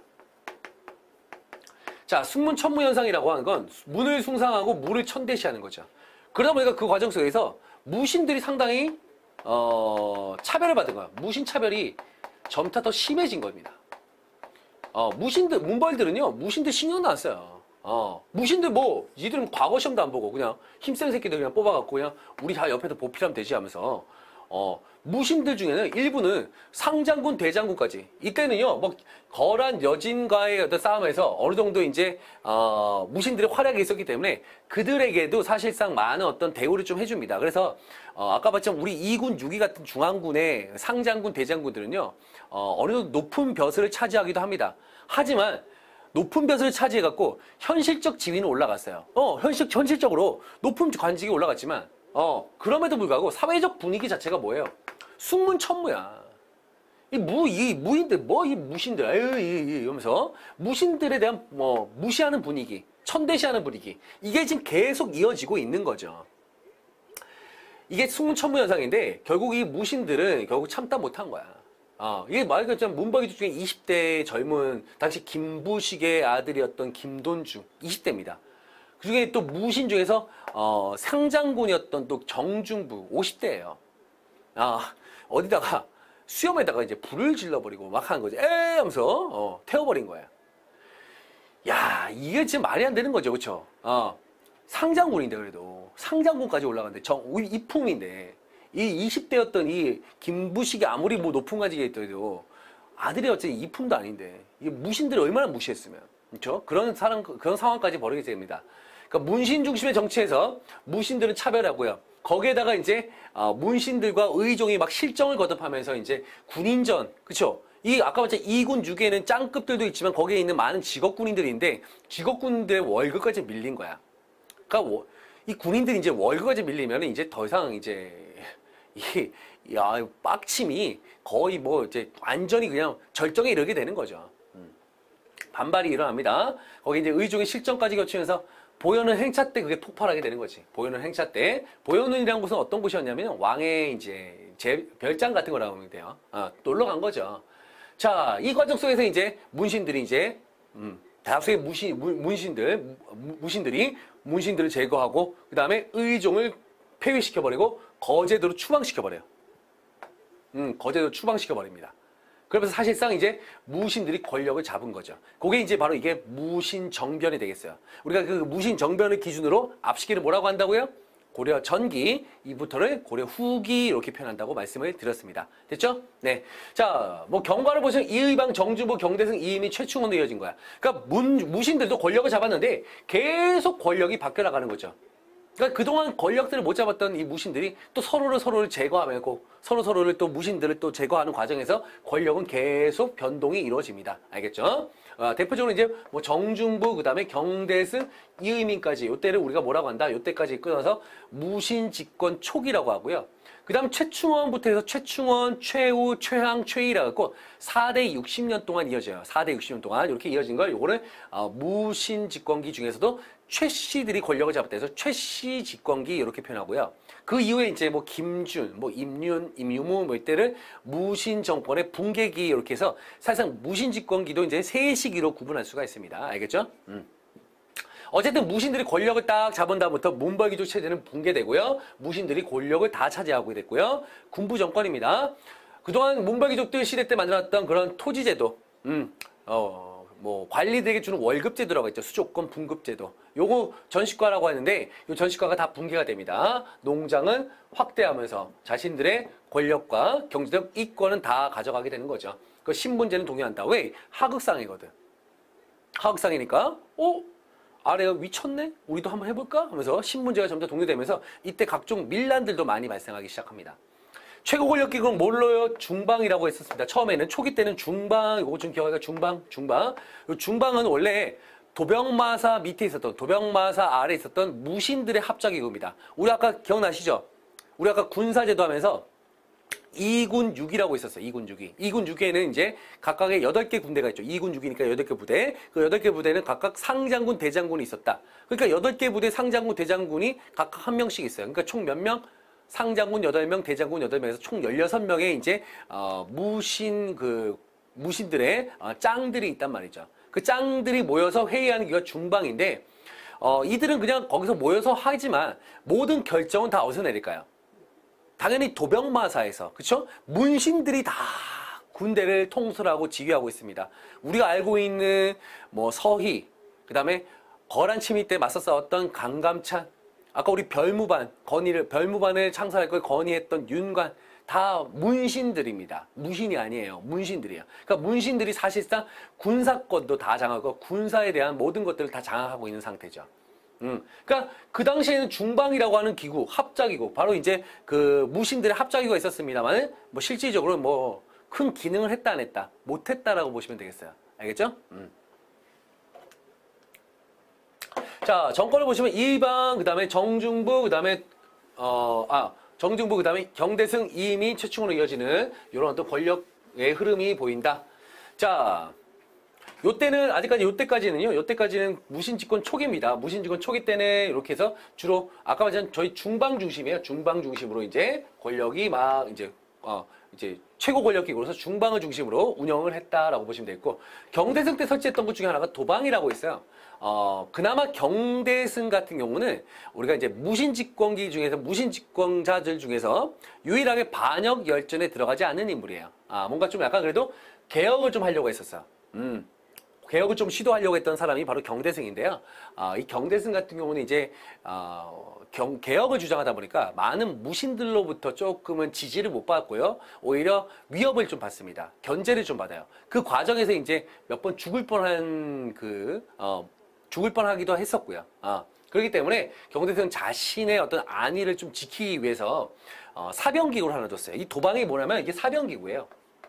자, 숙문천무 현상이라고 하는 건 문을 숭상하고 무를 천대시하는 거죠. 그러다 보니까 그 과정 속에서 무신들이 상당히 어, 차별을 받은 거야. 무신 차별이 점차 더 심해진 겁니다. 어, 무신들, 문벌들은요, 무신들 신경도 안 써요. 어, 무신들 뭐, 니들은 과거 시험도 안 보고, 그냥 힘센 새끼들 그냥 뽑아갖고, 그냥 우리 다 옆에서 보필하면 되지 하면서, 어, 무신들 중에는 일부는 상장군, 대장군까지. 이때는요, 뭐, 거란 여진과의 어떤 싸움에서 어느 정도 이제, 어, 무신들의 활약이 있었기 때문에 그들에게도 사실상 많은 어떤 대우를 좀 해줍니다. 그래서, 어, 아까 봤지만 우리 이 군, 육 위 같은 중앙군의 상장군, 대장군들은요, 어, 어느 정도 높은 벼슬을 차지하기도 합니다. 하지만, 높은 벼슬을 차지해갖고 현실적 지위는 올라갔어요. 어, 현실, 현실적으로 높은 관직이 올라갔지만, 어, 그럼에도 불구하고 사회적 분위기 자체가 뭐예요? 숙문천무야. 이 무, 이 무인들, 뭐, 이 무신들, 아유, 이, 이, 이러면서 무신들에 대한 뭐, 무시하는 분위기, 천대시하는 분위기. 이게 지금 계속 이어지고 있는 거죠. 이게 숙문천무 현상인데, 결국 이 무신들은 결국 참다 못한 거야. 어, 이게 말 그대로 문벌귀족 중에 이십 대 젊은, 당시 김부식의 아들이었던 김돈주, 이십 대입니다. 그 중에 또 무신 중에서, 어, 상장군이었던 또 정중부, 오십 대예요. 아, 어디다가, 수염에다가 이제 불을 질러버리고 막 하는 거지. 에 하면서, 어, 태워버린 거야. 야, 이게 진짜 말이 안 되는 거죠. 그쵸? 어, 상장군인데, 그래도. 상장군까지 올라갔는데, 정, 이품인데. 이 이십 대였던 이 김부식이 아무리 뭐 높은 관직에 있더라도 아들이 어쨌든 이품도 아닌데 이 무신들이 얼마나 무시했으면 그렇죠? 그런 사람 그런 상황까지 벌이게 됩니다. 그러니까 문신 중심의 정치에서 무신들은 차별하고요. 거기에다가 이제 어, 문신들과 의종이 막 실정을 거듭하면서 이제 군인전 그렇죠? 이 아까 봤죠 이 군 육 위에는 짱급들도 있지만 거기에 있는 많은 직업군인들인데 직업군들의 월급까지 밀린 거야. 그러니까 이 군인들이 이제 월급까지 밀리면 이제 더 이상 이제 이, 야, 빡침이 거의 뭐 이제 완전히 그냥 절정에 이르게 되는 거죠. 음. 반발이 일어납니다. 거기 이제 의종의 실정까지 겹치면서 보현은 행차 때 그게 폭발하게 되는 거지. 보현은 행차 때. 보현은이란 곳은 어떤 곳이었냐면 왕의 이제 제, 별장 같은 거라고 하면 돼요. 아, 놀러 간 거죠. 자, 이 과정 속에서 이제 문신들이 이제, 음, 다수의 무신, 문신들, 무신들이 문신들을 제거하고, 그 다음에 의종을 폐위시켜버리고, 거제도로 추방시켜버려요. 음, 거제도로 추방시켜버립니다. 그러면서 사실상 이제 무신들이 권력을 잡은 거죠. 그게 이제 바로 이게 무신정변이 되겠어요. 우리가 그 무신정변을 기준으로 앞시기를 뭐라고 한다고요? 고려 전기, 이부터를 고려 후기 이렇게 표현한다고 말씀을 드렸습니다. 됐죠? 네. 자, 뭐 경과를 보시면 이의방, 정주보, 경대승, 이임이 최충원으로 이어진 거야. 그러니까 문, 무신들도 권력을 잡았는데 계속 권력이 바뀌어 나가는 거죠. 그러니까 그동안 권력들을 못 잡았던 이 무신들이 또 서로를 서로를 제거하고 서로 서로를 또 무신들을 또 제거하는 과정에서 권력은 계속 변동이 이루어집니다. 알겠죠? 어, 대표적으로 이제 뭐 정중부 그다음에 경대승 이의민까지 이때를 우리가 뭐라고 한다? 이때까지 끊어서 무신집권 초기라고 하고요. 그 다음 최충원부터 해서 최충원, 최우, 최항, 최희라 갖고 사 대 육십 년 동안 이어져요. 사 대 육십 년 동안 이렇게 이어진 걸 요거를 어, 무신 집권기 중에서도 최 씨들이 권력을 잡았다 해서 최씨 집권기 이렇게 표현하고요. 그 이후에 이제 뭐 김준, 뭐 임윤, 임유무 뭐 이때를 무신 정권의 붕괴기 이렇게 해서 사실상 무신 집권기도 이제 세 시기로 구분할 수가 있습니다. 알겠죠? 음. 어쨌든 무신들이 권력을 딱 잡은 다음부터 문벌기족 체제는 붕괴되고요. 무신들이 권력을 다 차지하고 됐고요. 군부 정권입니다. 그동안 문벌기족들 시대 때 만들어놨던 그런 토지제도, 음, 어, 뭐 관리들에게 주는 월급제도라고 있죠. 수조권 분급제도. 요거 전시과라고 하는데 이 전시과가 다 붕괴가 됩니다. 농장은 확대하면서 자신들의 권력과 경제적 이권은 다 가져가게 되는 거죠. 그 신분제는 동의한다. 왜? 하극상이거든. 하극상이니까 어? 아래가 미쳤네? 우리도 한번 해볼까? 하면서 신분제가 점점 동요되면서 이때 각종 밀란들도 많이 발생하기 시작합니다. 최고 권력 기구는 뭘로요? 중방이라고 했었습니다. 처음에는 초기 때는 중방, 이거 좀 기억하기가 중방, 중방. 이 중방은 원래 도병마사 밑에 있었던, 도병마사 아래에 있었던 무신들의 합작기구입니다. 우리 아까 기억나시죠? 우리 아까 군사제도 하면서 이군 육이라고 있었어요. 이군 육이. 이군 육에는 이제 각각의 여덟 개 군대가 있죠. 이군 육이니까 여덟 개 부대. 그 여덟 개 부대는 각각 상장군, 대장군이 있었다. 그러니까 여덟 개 부대 상장군, 대장군이 각각 한 명씩 있어요. 그러니까 총 몇 명? 상장군 여덟 명, 대장군 여덟 명에서 총 열여섯 명의 이제 어, 무신 그 무신들의 어, 짱들이 있단 말이죠. 그 짱들이 모여서 회의하는 게 중방인데 어, 이들은 그냥 거기서 모여서 하지만 모든 결정은 다 어디서 내릴까요? 당연히 도병마사에서, 그쵸? 문신들이 다 군대를 통솔하고 지휘하고 있습니다. 우리가 알고 있는 뭐 서희, 그 다음에 거란 침입 때 맞서 싸웠던 강감찬, 아까 우리 별무반, 건의를, 별무반을 창설할 걸 건의했던 윤관, 다 문신들입니다. 무신이 아니에요. 문신들이에요. 그러니까 문신들이 사실상 군사권도 다 장악하고 군사에 대한 모든 것들을 다 장악하고 있는 상태죠. 음, 그러니까 그 당시에는 중방이라고 하는 기구, 합작기구, 바로 이제 그 무신들의 합작기구가 있었습니다만, 뭐 실질적으로 뭐 큰 기능을 했다 안 했다, 못 했다라고 보시면 되겠어요. 알겠죠? 음. 자, 정권을 보시면 일방, 그 다음에 정중부, 그 다음에 어, 아, 정중부, 그 다음에 경대승, 이민, 최충원으로 이어지는 이런 어떤 권력의 흐름이 보인다. 자. 요때는 아직까지 요때까지는요. 요때까지는 무신집권 초기입니다. 무신집권 초기 때는 이렇게 해서 주로 아까 말한 저희 중방 중심이에요. 중방 중심으로 이제 권력이 막 이제 어 이제 최고 권력기구로서 중방을 중심으로 운영을 했다라고 보시면 되겠고, 경대승 때 설치했던 것 중에 하나가 도방이라고 있어요. 어 그나마 경대승 같은 경우는 우리가 이제 무신집권기 중에서 무신집권자들 중에서 유일하게 반역 열전에 들어가지 않은 인물이에요. 아 뭔가 좀 약간 그래도 개혁을 좀 하려고 했었어요. 음. 개혁을 좀 시도하려고 했던 사람이 바로 경대승인데요. 어, 이 경대승 같은 경우는 이제 어, 경, 개혁을 주장하다 보니까 많은 무신들로부터 조금은 지지를 못 받고요. 오히려 위협을 좀 받습니다. 견제를 좀 받아요. 그 과정에서 이제 몇 번 죽을 뻔한 그 어, 죽을 뻔하기도 했었고요. 어, 그렇기 때문에 경대승 자신의 어떤 안위를 좀 지키기 위해서 어, 사병기구를 하나 뒀어요. 이 도방이 뭐냐면 이게 사병기구예요.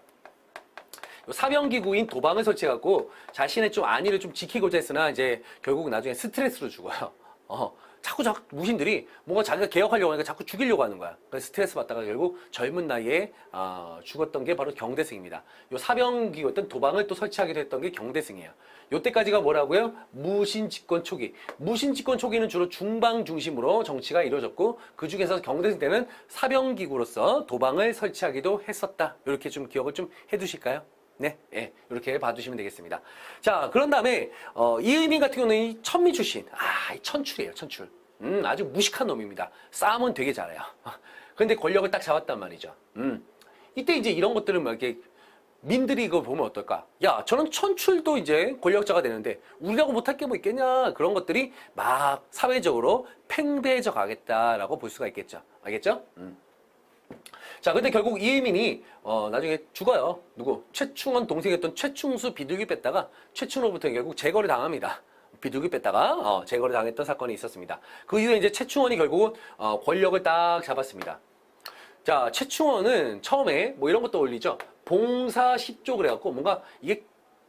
사병기구인 도방을 설치해갖고 자신의 좀 안위를 좀 지키고자 했으나 이제 결국 나중에 스트레스로 죽어요. 어, 자꾸 자꾸 무신들이 뭔가 자기가 개혁하려고 하니까 자꾸 죽이려고 하는 거야. 그래서 스트레스 받다가 결국 젊은 나이에 어, 죽었던 게 바로 경대승입니다. 요 사병기구였던 도방을 또 설치하기도 했던 게 경대승이에요. 요때까지가 뭐라고요? 무신집권 초기. 무신집권 초기는 주로 중방 중심으로 정치가 이루어졌고 그 중에서 경대승 때는 사병기구로서 도방을 설치하기도 했었다. 이렇게 좀 기억을 좀 해두실까요? 네, 예, 이렇게 봐주시면 되겠습니다. 자, 그런 다음에 어, 이의민 같은 경우는 이 천미 출신, 아, 이 천출이에요, 천출. 음, 아주 무식한 놈입니다. 싸움은 되게 잘해요. 근데 권력을 딱 잡았단 말이죠. 음, 이때 이제 이런 것들을 막 이렇게 민들이 이거 보면 어떨까? 야, 저는 천출도 이제 권력자가 되는데 우리라고 못할 게 뭐 있겠냐? 그런 것들이 막 사회적으로 팽배해져 가겠다라고 볼 수가 있겠죠. 알겠죠? 음. 자, 근데 결국 이의민이 어, 나중에 죽어요. 누구? 최충원 동생이었던 최충수 비둘기 뺐다가 최충원부터 결국 제거를 당합니다. 비둘기 뺐다가 어, 제거를 당했던 사건이 있었습니다. 그 이후에 이제 최충원이 결국은 어, 권력을 딱 잡았습니다. 자, 최충원은 처음에 뭐 이런 것도 올리죠. 봉사 십조 그래갖고 뭔가 이게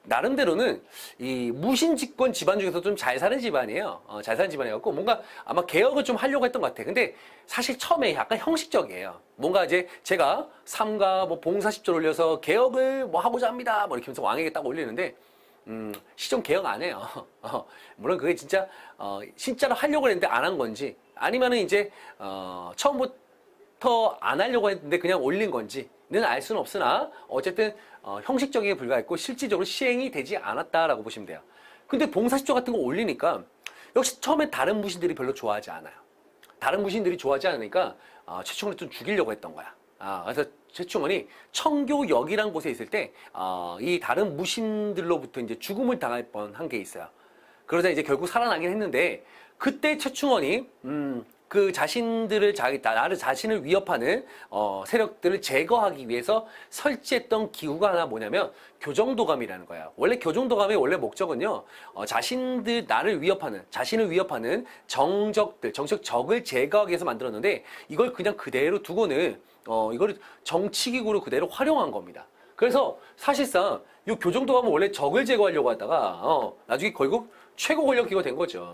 나름대로는 이 무신집권 집안 중에서 좀 잘 사는 집안이에요. 어, 잘 사는 집안이었고 뭔가 아마 개혁을 좀 하려고 했던 것 같아. 근데 사실 처음에 약간 형식적이에요. 뭔가 이제 제가 삼가 뭐 봉사십절 올려서 개혁을 뭐 하고자 합니다. 뭐 이렇게 하면서 왕에게 딱 올리는데 음, 시정 개혁 안 해요. 어, 물론 그게 진짜 어, 진짜로 하려고 했는데 안 한 건지 아니면은 이제 어, 처음부터 안 하려고 했는데 그냥 올린 건지는 알 수는 없으나 어쨌든 어, 형식적이게 불과했고 실질적으로 시행이 되지 않았다라고 보시면 돼요. 근데 봉사십조 같은 거 올리니까 역시 처음에 다른 무신들이 별로 좋아하지 않아요. 다른 무신들이 좋아하지 않으니까 어, 최충원을 좀 죽이려고 했던 거야. 아, 그래서 최충원이 청교역이란 곳에 있을 때, 어, 이 다른 무신들로부터 이제 죽음을 당할 뻔한 게 있어요. 그러다 이제 결국 살아나긴 했는데, 그때 최충원이, 음, 그 자신들을, 자기, 나를 자신을 위협하는, 어, 세력들을 제거하기 위해서 설치했던 기구가 하나 뭐냐면, 교정도감이라는 거야. 원래 교정도감의 원래 목적은요, 어, 자신들, 나를 위협하는, 자신을 위협하는 정적들, 정적 적을 제거하기 위해서 만들었는데, 이걸 그냥 그대로 두고는, 어, 이거를 정치기구로 그대로 활용한 겁니다. 그래서 사실상 이 교정도감은 원래 적을 제거하려고 하다가 어, 나중에 결국 최고 권력기구가 된 거죠.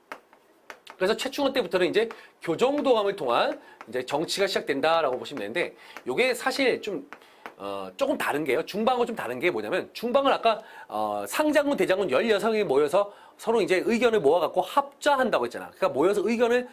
그래서 최충원 때부터는 이제 교정도감을 통한 이제 정치가 시작된다라고 보시면 되는데, 이게 사실 좀 어, 조금 다른 게요. 중방하고 좀 다른 게 뭐냐면, 중방은 아까 어, 상장군, 대장군 열여섯 명이 모여서 서로 이제 의견을 모아갖고 합자한다고 했잖아. 그러니까 모여서 의견을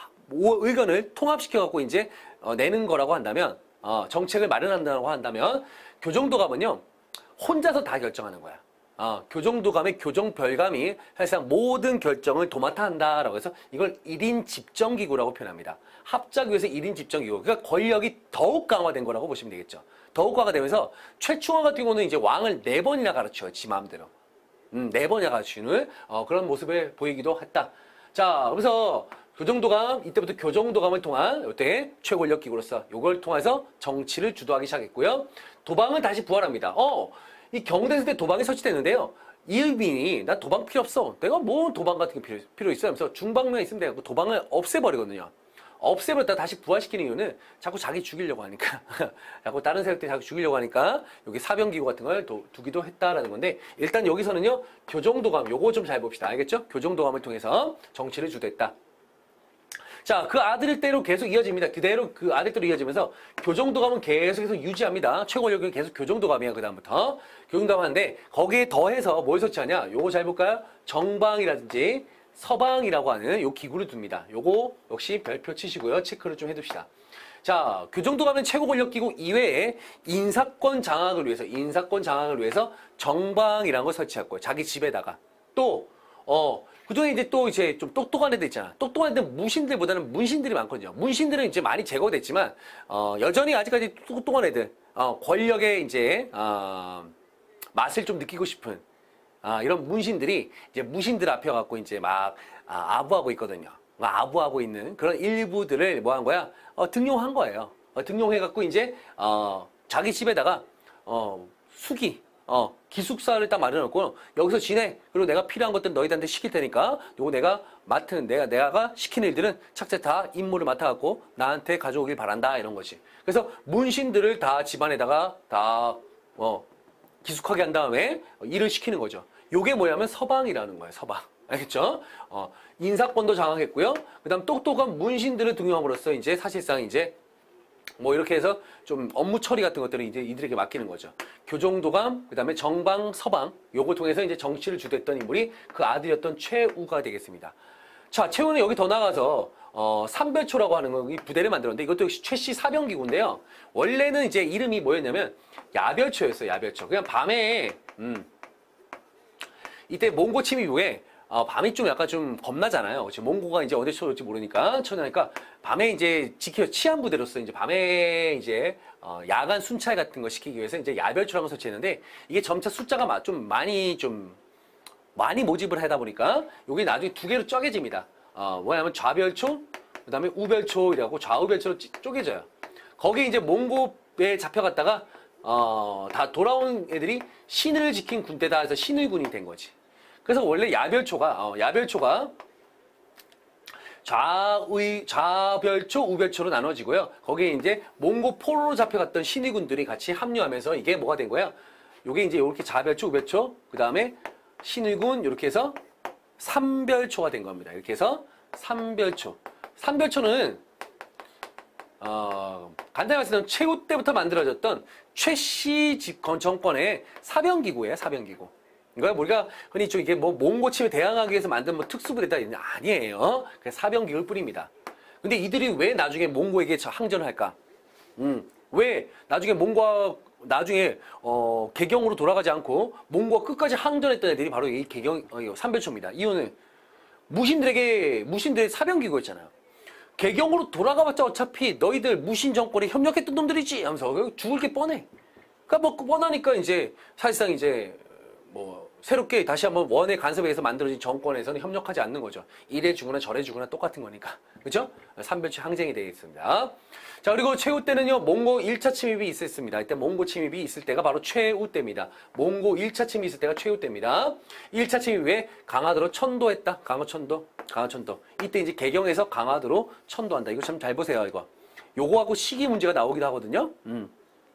의견을 통합시켜갖고 이제 어, 내는 거라고 한다면, 어, 정책을 마련한다고 한다면, 교정도감은요 혼자서 다 결정하는 거야. 어, 교정도감의 교정별감이 사실상 모든 결정을 도맡아 한다라고 해서 이걸 일 인 집정기구라고 표현합니다. 합작위에서 일 인 집정기구. 그러니까 권력이 더욱 강화된 거라고 보시면 되겠죠. 더욱 강화되면서 최충원 같은 경우는 이제 왕을 네 번이나 가르쳐요. 지 마음대로. 음, 네 번이나 가르치는 어, 그런 모습을 보이기도 했다. 자, 그래서 교정도감, 이때부터 교정도감을 통한 이때 최고권력 기구로서 이걸 통해서 정치를 주도하기 시작했고요. 도방은 다시 부활합니다. 어, 이 경대세 때 도방이 설치됐는데요. 이의빈이 나 도방 필요 없어. 내가 뭐 도방 같은 게 필요, 필요 있어? 하면서 중방만 있으면 돼갖고 도방을 없애버리거든요. 없애버렸다 다시 부활시키는 이유는 자꾸 자기 죽이려고 하니까. 자꾸 다른 세력들이 자꾸 죽이려고 하니까 여기 사병기구 같은 걸 도, 두기도 했다라는 건데, 일단 여기서는요, 교정도감, 요거 좀 잘 봅시다. 알겠죠? 교정도감을 통해서 정치를 주도했다. 자, 그 아들 때로 계속 이어집니다. 그대로 그 아들 때로 이어지면서 교정도감은 계속해서 유지합니다. 최고력은 계속 교정도감이야, 그다음부터. 교정도감 하는데, 거기에 더해서 뭘 설치하냐? 요거 잘 볼까요? 정방이라든지 서방이라고 하는 요 기구를 둡니다. 요거 역시 별표 치시고요. 체크를 좀 해둡시다. 자, 교정도감은 최고권력기구 이외에 인사권 장악을 위해서, 인사권 장악을 위해서 정방이라는 걸 설치했고요. 자기 집에다가. 또, 어, 그중에 이제 또 이제 좀 똑똑한 애들 있잖아. 똑똑한 애들은 무신들보다는 문신들이 많거든요. 문신들은 이제 많이 제거됐지만, 어, 여전히 아직까지 똑똑한 애들, 어, 권력의 이제, 어, 맛을 좀 느끼고 싶은, 아, 이런 문신들이 이제 무신들 앞에 갖고 이제 막, 아, 아부하고 있거든요. 막 아부하고 있는 그런 일부들을 뭐 한 거야? 어, 등용한 거예요. 어, 등용해갖고 이제, 어, 자기 집에다가, 어, 수기, 어, 기숙사를 딱 마련해놓고, 여기서 지내. 그리고 내가 필요한 것들 너희들한테 시킬 테니까, 요거 내가 맡은, 내가, 내가 시키는 일들은 착착 다 임무를 맡아갖고, 나한테 가져오길 바란다. 이런 것이. 그래서 문신들을 다 집안에다가 다, 어, 기숙하게 한 다음에 일을 시키는 거죠. 요게 뭐냐면 서방이라는 거예요. 서방. 알겠죠? 어, 인사권도 장악했고요. 그 다음 똑똑한 문신들을 등용함으로써 이제 사실상 이제 뭐 이렇게 해서 좀 업무 처리 같은 것들을 이제 이들에게 맡기는 거죠. 교정도감, 그 다음에 정방, 서방, 요걸 통해서 이제 정치를 주도했던 인물이 그 아들이었던 최우가 되겠습니다. 자, 최우는 여기 더 나가서, 어, 삼별초라고 하는 거, 이 부대를 만들었는데 이것도 역시 최씨 사병기구인데요. 원래는 이제 이름이 뭐였냐면 야별초였어요, 야별초. 그냥 밤에, 음, 이때 몽고 침입 이후에 어, 밤이 좀 약간 좀 겁나잖아요. 지금 몽고가 이제 어디 쳐올지 모르니까 쳐나니까 밤에 이제 지켜 치안 부대로서 이제 밤에 이제 어, 야간 순찰 같은 거 시키기 위해서 이제 야별초라는 걸 설치했는데, 이게 점차 숫자가 좀 많이 좀 많이 모집을 하다 보니까 이게 나중에 두 개로 쪼개집니다. 어, 뭐냐면 좌별초, 그 다음에 우별초이라고 좌우별초로 쪼개져요. 거기 이제 몽고에 잡혀갔다가 어, 다 돌아온 애들이 신을 지킨 군대다 해서 신의군이 된 거지. 그래서 원래 야별초가, 어, 야별초가 좌의, 좌별초, 우별초로 나눠지고요. 거기에 이제 몽고 포로로 잡혀갔던 신의군들이 같이 합류하면서 이게 뭐가 된 거야? 요게 이제 이렇게 자별초, 우별초, 그 다음에 신일군 이렇게 해서 삼별초가 된 겁니다. 이렇게 해서 삼별초. 삼별초는 어, 간단히 말씀드리면 최후 때부터 만들어졌던 최씨 집권 정권의 사병기구예요. 사병기구. 그러니까 우리가 흔히 좀 이게 뭐 몽고 침에 대항하기 위해서 만든 뭐 특수부대다 아니에요. 그냥 사병기구일 뿐입니다. 근데 이들이 왜 나중에 몽고에게 항전을 할까? 음, 왜 나중에 몽고와 나중에 어, 개경으로 돌아가지 않고 몽고와 끝까지 항전했던 애들이 바로 이 개경 어, 삼별초입니다. 이유는 무신들에게 무신들의 사병기구였잖아요. 개경으로 돌아가봤자 어차피 너희들 무신 정권에 협력했던 놈들이지 하면서 죽을 게 뻔해. 그러니까 뭐 뻔하니까 이제 사실상 이제 뭐 새롭게 다시 한번 원의 간섭에 의해서 만들어진 정권에서는 협력하지 않는 거죠. 이래 주거나 저래 주거나 똑같은 거니까. 그죠? 삼별초 항쟁이 되겠습니다. 자, 그리고 최후 때는요, 몽고 일 차 침입이 있었습니다. 이때 몽고 침입이 있을 때가 바로 최후 때입니다. 몽고 일 차 침입이 있을 때가 최후 때입니다. 일 차 침입 왜 강화도로 천도했다. 강화천도. 강화천도. 이때 이제 개경에서 강화도로 천도한다. 이거 참 잘 보세요, 이거. 요거하고 시기 문제가 나오기도 하거든요. 음.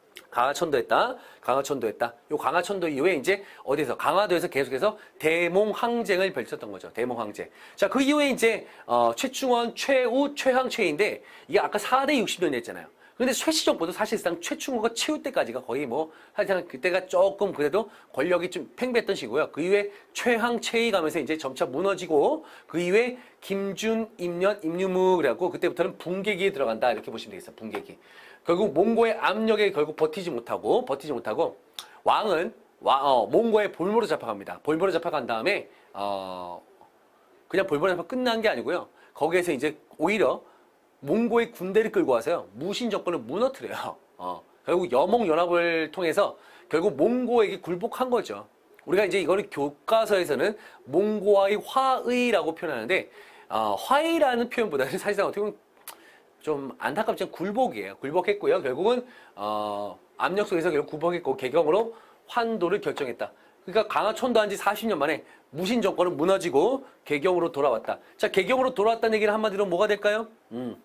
강화천도했다. 강화천도했다. 요 강화천도 이후에 이제 어디서 강화도에서 계속해서 대몽항쟁을 펼쳤던 거죠. 대몽항쟁. 자, 그 이후에 이제 어, 최충원, 최우, 최항, 최인데 이게 아까 사 대 육십 년이었잖아요. 근데 최시정부도 사실상 최충원과 최우 때까지가 거의 뭐 하여튼 그때가 조금 그래도 권력이 좀 팽배했던 시고요. 그 이후에 최항, 최이 가면서 이제 점차 무너지고 그 이후에 김준, 임년, 임유무 그래갖고 그때부터는 붕괴기에 들어간다 이렇게 보시면 되겠어요. 붕괴기. 결국 몽고의 압력에 결국 버티지 못하고 버티지 못하고 왕은 와, 어, 몽고의 볼모로 잡혀갑니다. 볼모로 잡혀간 다음에 어, 그냥 볼모로 잡혀 끝난 게 아니고요. 거기에서 이제 오히려 몽고의 군대를 끌고 와서요. 무신 정권을 무너뜨려요. 어, 결국 여몽연합을 통해서 결국 몽고에게 굴복한 거죠. 우리가 이제 이거를 교과서에서는 몽고와의 화의라고 표현하는데 어, 화의라는 표현보다는 사실상 어떻게 보면 좀 안타깝지만 굴복이에요. 굴복했고요. 결국은 어, 압력 속에서 결국 굴복했고 개경으로 환도를 결정했다. 그러니까 강화천도한 지 사십 년 만에 무신 정권은 무너지고 개경으로 돌아왔다. 자, 개경으로 돌아왔다는 얘기는 한마디로 뭐가 될까요? 음,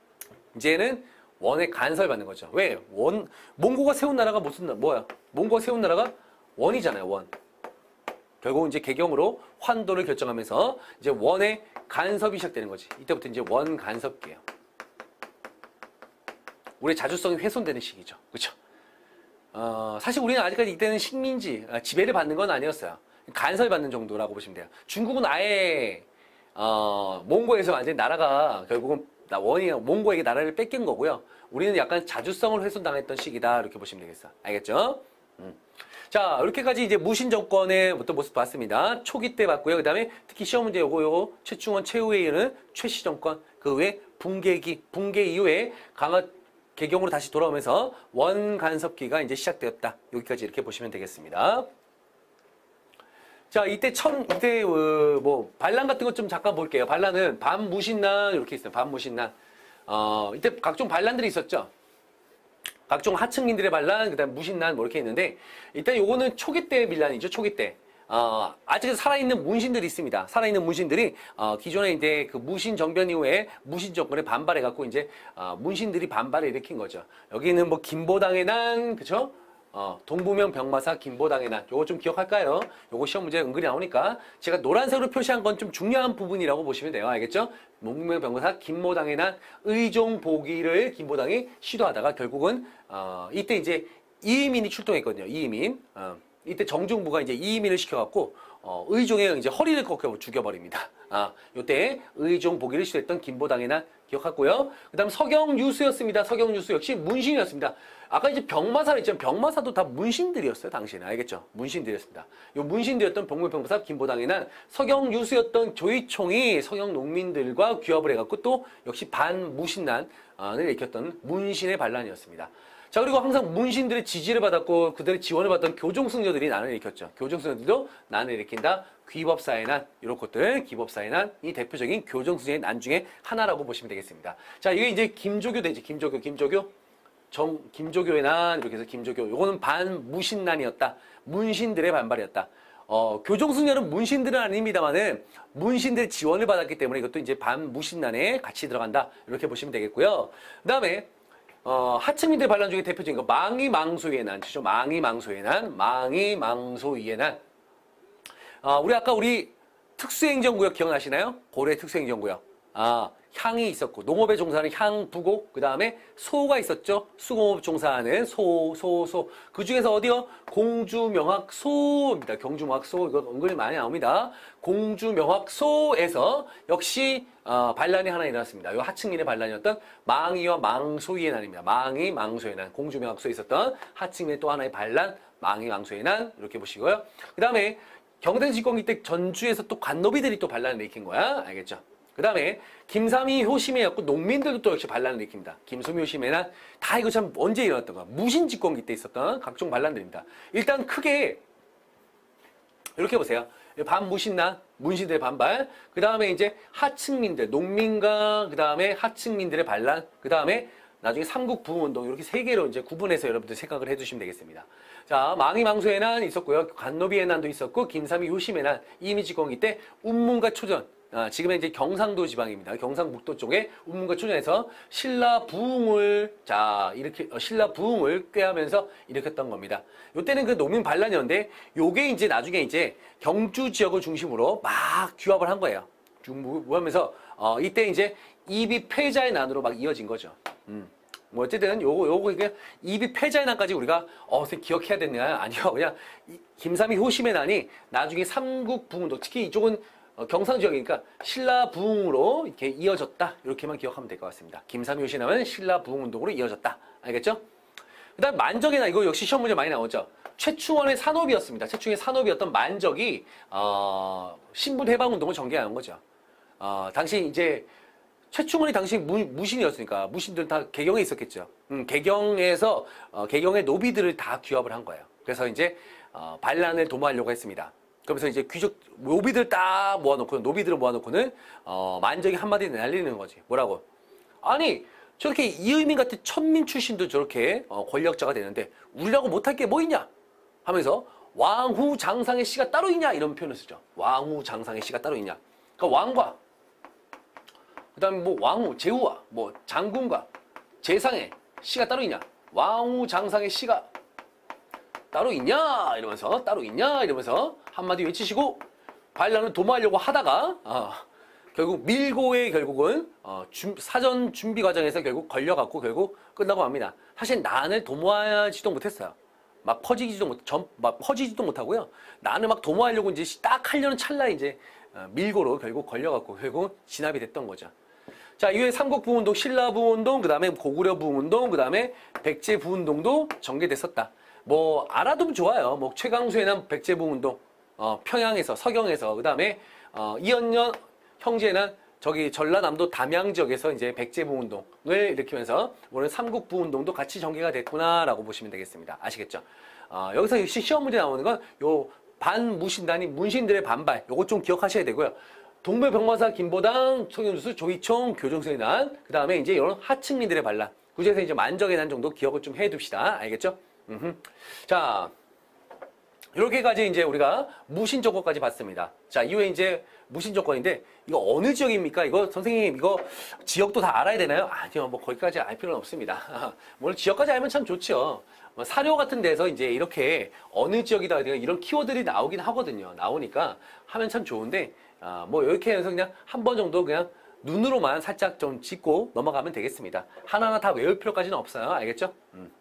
이제는 원의 간섭을 받는 거죠. 왜? 원 몽고가 세운 나라가 무슨 나라? 뭐야? 몽고가 세운 나라가 원이잖아요. 원. 결국 이제 개경으로 환도를 결정하면서 이제 원의 간섭이 시작되는 거지. 이때부터 이제 원 간섭기예요. 우리의 자주성이 훼손되는 시기죠. 그렇죠? 어, 사실 우리는 아직까지 이때는 식민지, 지배를 받는 건 아니었어요. 간섭을 받는 정도라고 보시면 돼요. 중국은 아예 어, 몽고에서 완전히 나라가 결국은 원이 몽고에게 나라를 뺏긴 거고요. 우리는 약간 자주성을 훼손당했던 시기다 이렇게 보시면 되겠어. 알겠죠? 음. 자, 이렇게까지 이제 무신 정권의 어떤 모습 봤습니다. 초기 때 봤고요. 그 다음에 특히 시험 문제 요거 요거 최충원 최후에 이르는 최씨 정권, 그 외에 붕괴기, 붕괴 이후에 강화 개경으로 다시 돌아오면서 원간섭기가 이제 시작되었다. 여기까지 이렇게 보시면 되겠습니다. 자, 이때 천, 이때, 어, 뭐, 반란 같은 것 좀 잠깐 볼게요. 반란은 반무신난, 이렇게 있어요. 반무신난. 어, 이때 각종 반란들이 있었죠. 각종 하층민들의 반란, 그 다음 무신난, 뭐 이렇게 있는데, 일단 요거는 초기 때 밀란이죠. 초기 때. 어, 아직 살아있는 문신들이 있습니다. 살아있는 문신들이, 어, 기존에 이제 그 무신 정변 이후에 무신 정권에 반발해갖고 이제, 어, 문신들이 반발을 일으킨 거죠. 여기는 뭐, 김보당의 난, 그쵸? 어, 동부명 병마사 김보당의 난. 요거 좀 기억할까요? 요거 시험 문제 은근히 나오니까 제가 노란색으로 표시한 건 좀 중요한 부분이라고 보시면 돼요. 알겠죠? 동부명 병마사 김보당의 난 의종 보기를 김보당이 시도하다가 결국은, 어, 이때 이제 이의민이 출동했거든요. 이의민. 어. 이때 정중부가 이제 이의민을 시켜갖고, 어, 의종의 이제 허리를 꺾여 죽여버립니다. 아, 요때 의종 보기를 시도했던 김보당의 날 기억하고요. 그 다음 서경유수였습니다. 서경유수 역시 문신이었습니다. 아까 이제 병마사 있잖아요. 병마사도 다 문신들이었어요. 당시에는. 알겠죠? 문신들이었습니다. 요 문신들이었던 병무병마사 김보당의 날 서경유수였던 조이총이 서경농민들과 규합을 해갖고 또 역시 반무신난을 일으켰던 문신의 반란이었습니다. 자, 그리고 항상 문신들의 지지를 받았고 그들의 지원을 받던 교종승려들이 난을 일으켰죠. 교종승려들도 난을 일으킨다. 귀법사의 난, 이런 것들, 귀법사의 난이 대표적인 교종승려의 난 중에 하나라고 보시면 되겠습니다. 자, 이게 이제 김조교 되지. 김조교, 김조교. 정, 김조교의 난, 이렇게 해서 김조교. 요거는 반무신난이었다. 문신들의 반발이었다. 어, 교종승려는 문신들은 아닙니다만은 문신들의 지원을 받았기 때문에 이것도 이제 반무신난에 같이 들어간다. 이렇게 보시면 되겠고요. 그 다음에 어, 하층민들 반란 중에 대표적인 거 망이 망소의 난, 죠 망이 망소의 난, 망이 망소의 난. 어, 우리 아까 우리 특수행정구역 기억나시나요? 고래 특수행정구역. 아, 향이 있었고, 농업에 종사하는 향, 부곡, 그 다음에 소가 있었죠? 수공업 종사하는 소, 소, 소. 그 중에서 어디요? 공주명학소입니다. 경주명학소. 이거 은근히 많이 나옵니다. 공주명학소에서 역시, 어, 반란이 하나 일어났습니다. 이 하층민의 반란이었던 망이와 망소의 난입니다. 망이, 망소의 난. 공주명학소에 있었던 하층민의 또 하나의 반란, 망이, 망소의 난. 이렇게 보시고요. 그 다음에 경대 집권기 때 전주에서 또 관노비들이 또 반란을 일으킨 거야. 알겠죠? 그 다음에 김삼이 효심해였고 농민들도 또 역시 반란을 일으킵니다. 김삼이 효심해는 다 이거 참 언제 일어났던 거야? 무신 집권기 때 있었던 각종 반란들입니다. 일단 크게 이렇게 보세요. 반무신난, 문신들의 반발, 그 다음에 이제 하층민들, 농민과 그 다음에 하층민들의 반란, 그 다음에 나중에 삼국 부흥운동 이렇게 세 개로 이제 구분해서 여러분들 생각을 해주시면 되겠습니다. 자, 망이 망소의 난 있었고요. 관노비의 난도 있었고, 김삼이 효심의 난, 이미 집권기 때 운문과 초전, 아, 지금은 이제 경상도 지방입니다. 경상북도 쪽에 운문과 초전에서 신라 부흥을 자 이렇게 어, 신라 부흥을 꾀하면서 일으켰던 겁니다. 요때는 그 농민 반란이었는데 요게 이제 나중에 이제 경주 지역을 중심으로 막 규합을 한 거예요. 뭐 하면서 어, 이때 이제 이비 패자의 난으로 막 이어진 거죠. 음. 뭐 어쨌든 요거 요거 이게 이비 패자의 난까지 우리가 어 기억해야 되냐? 아니요. 그냥 이, 김삼이 효심의 난이 나중에 삼국 부흥도 특히 이쪽은 어, 경상 지역이니까 신라 부흥으로 이렇게 이어졌다. 이렇게만 기억하면 될 것 같습니다. 김삼이 효심하면 신라 부흥 운동으로 이어졌다. 알겠죠? 그다음 만적의 난 이거 역시 시험 문제 많이 나오죠. 최충원의 산업이었습니다. 최충의 산업이었던 만적이 어, 신분 해방 운동을 전개하는 거죠. 어, 당시 이제 최충원이 당시 무, 무신이었으니까 무신들 다 개경에 있었겠죠. 음, 개경에서 어, 개경의 노비들을 다 규합을 한 거예요. 그래서 이제 어, 반란을 도모하려고 했습니다. 그러면서 이제 귀족 노비들 딱 모아놓고 노비들을 모아놓고는 어, 만적이 한마디 날리는 거지. 뭐라고? 아니 저렇게 이의민 같은 천민 출신도 저렇게 어, 권력자가 되는데 우리라고 못할 게 뭐 있냐? 하면서 왕후 장상의 씨가 따로 있냐? 이런 표현을 쓰죠. 왕후 장상의 씨가 따로 있냐? 그러니까 왕과 그다음에 뭐 왕후 제후와 뭐 장군과 재상의 씨가 따로 있냐? 왕후 장상의 씨가 따로 있냐? 이러면서 따로 있냐? 이러면서 한마디 외치시고 반란을 도모하려고 하다가 어, 결국 밀고의 결국은 어, 준, 사전 준비 과정에서 결국 걸려갖고 결국 끝나고 맙니다. 사실 난을 도모하지도 못했어요. 막 퍼지지도 못, 전, 막 퍼지지도 못하고요. 난을 막 도모하려고 이제 딱 하려는 찰나에 이제 어, 밀고로 결국 걸려갖고 결국 진압이 됐던 거죠. 자, 이후에 삼국 부흥운동, 신라 부흥운동, 그 다음에 고구려 부흥운동, 그 다음에 백제 부흥운동도 전개됐었다. 뭐 알아두면 좋아요. 뭐 최강수에 난 백제 부흥운동, 어, 평양에서 서경에서 그 다음에 어, 이연년 형제에 난 저기 전라남도 담양 지역에서 이제 백제 부흥운동을 일으키면서 오늘 삼국 부흥운동도 같이 전개가 됐구나라고 보시면 되겠습니다. 아시겠죠? 어, 여기서 역시 시험 문제 나오는 건 요 반무신단이 문신들의 반발, 요거 좀 기억하셔야 되고요. 동묘병마사 김보당 청년주수 조이총 교정수의 난, 그 다음에 이제 이런 하층민들의 반란, 그중에서 이제 만적의 난 정도 기억을 좀 해둡시다. 알겠죠? 음흠. 자, 이렇게까지 이제 우리가 무신 조건까지 봤습니다. 자, 이후에 이제 무신 조건인데 이거 어느 지역입니까? 이거 선생님 이거 지역도 다 알아야 되나요? 아니요, 뭐 거기까지 알 필요는 없습니다. 물론 지역까지 알면 참 좋죠. 뭐 사료 같은 데서 이제 이렇게 어느 지역이다 이런 키워드들이 나오긴 하거든요. 나오니까 하면 참 좋은데 아, 뭐 이렇게 해서 그냥 한 번 정도 그냥 눈으로만 살짝 좀 짚고 넘어가면 되겠습니다. 하나하나 다 외울 필요까지는 없어요. 알겠죠? 음.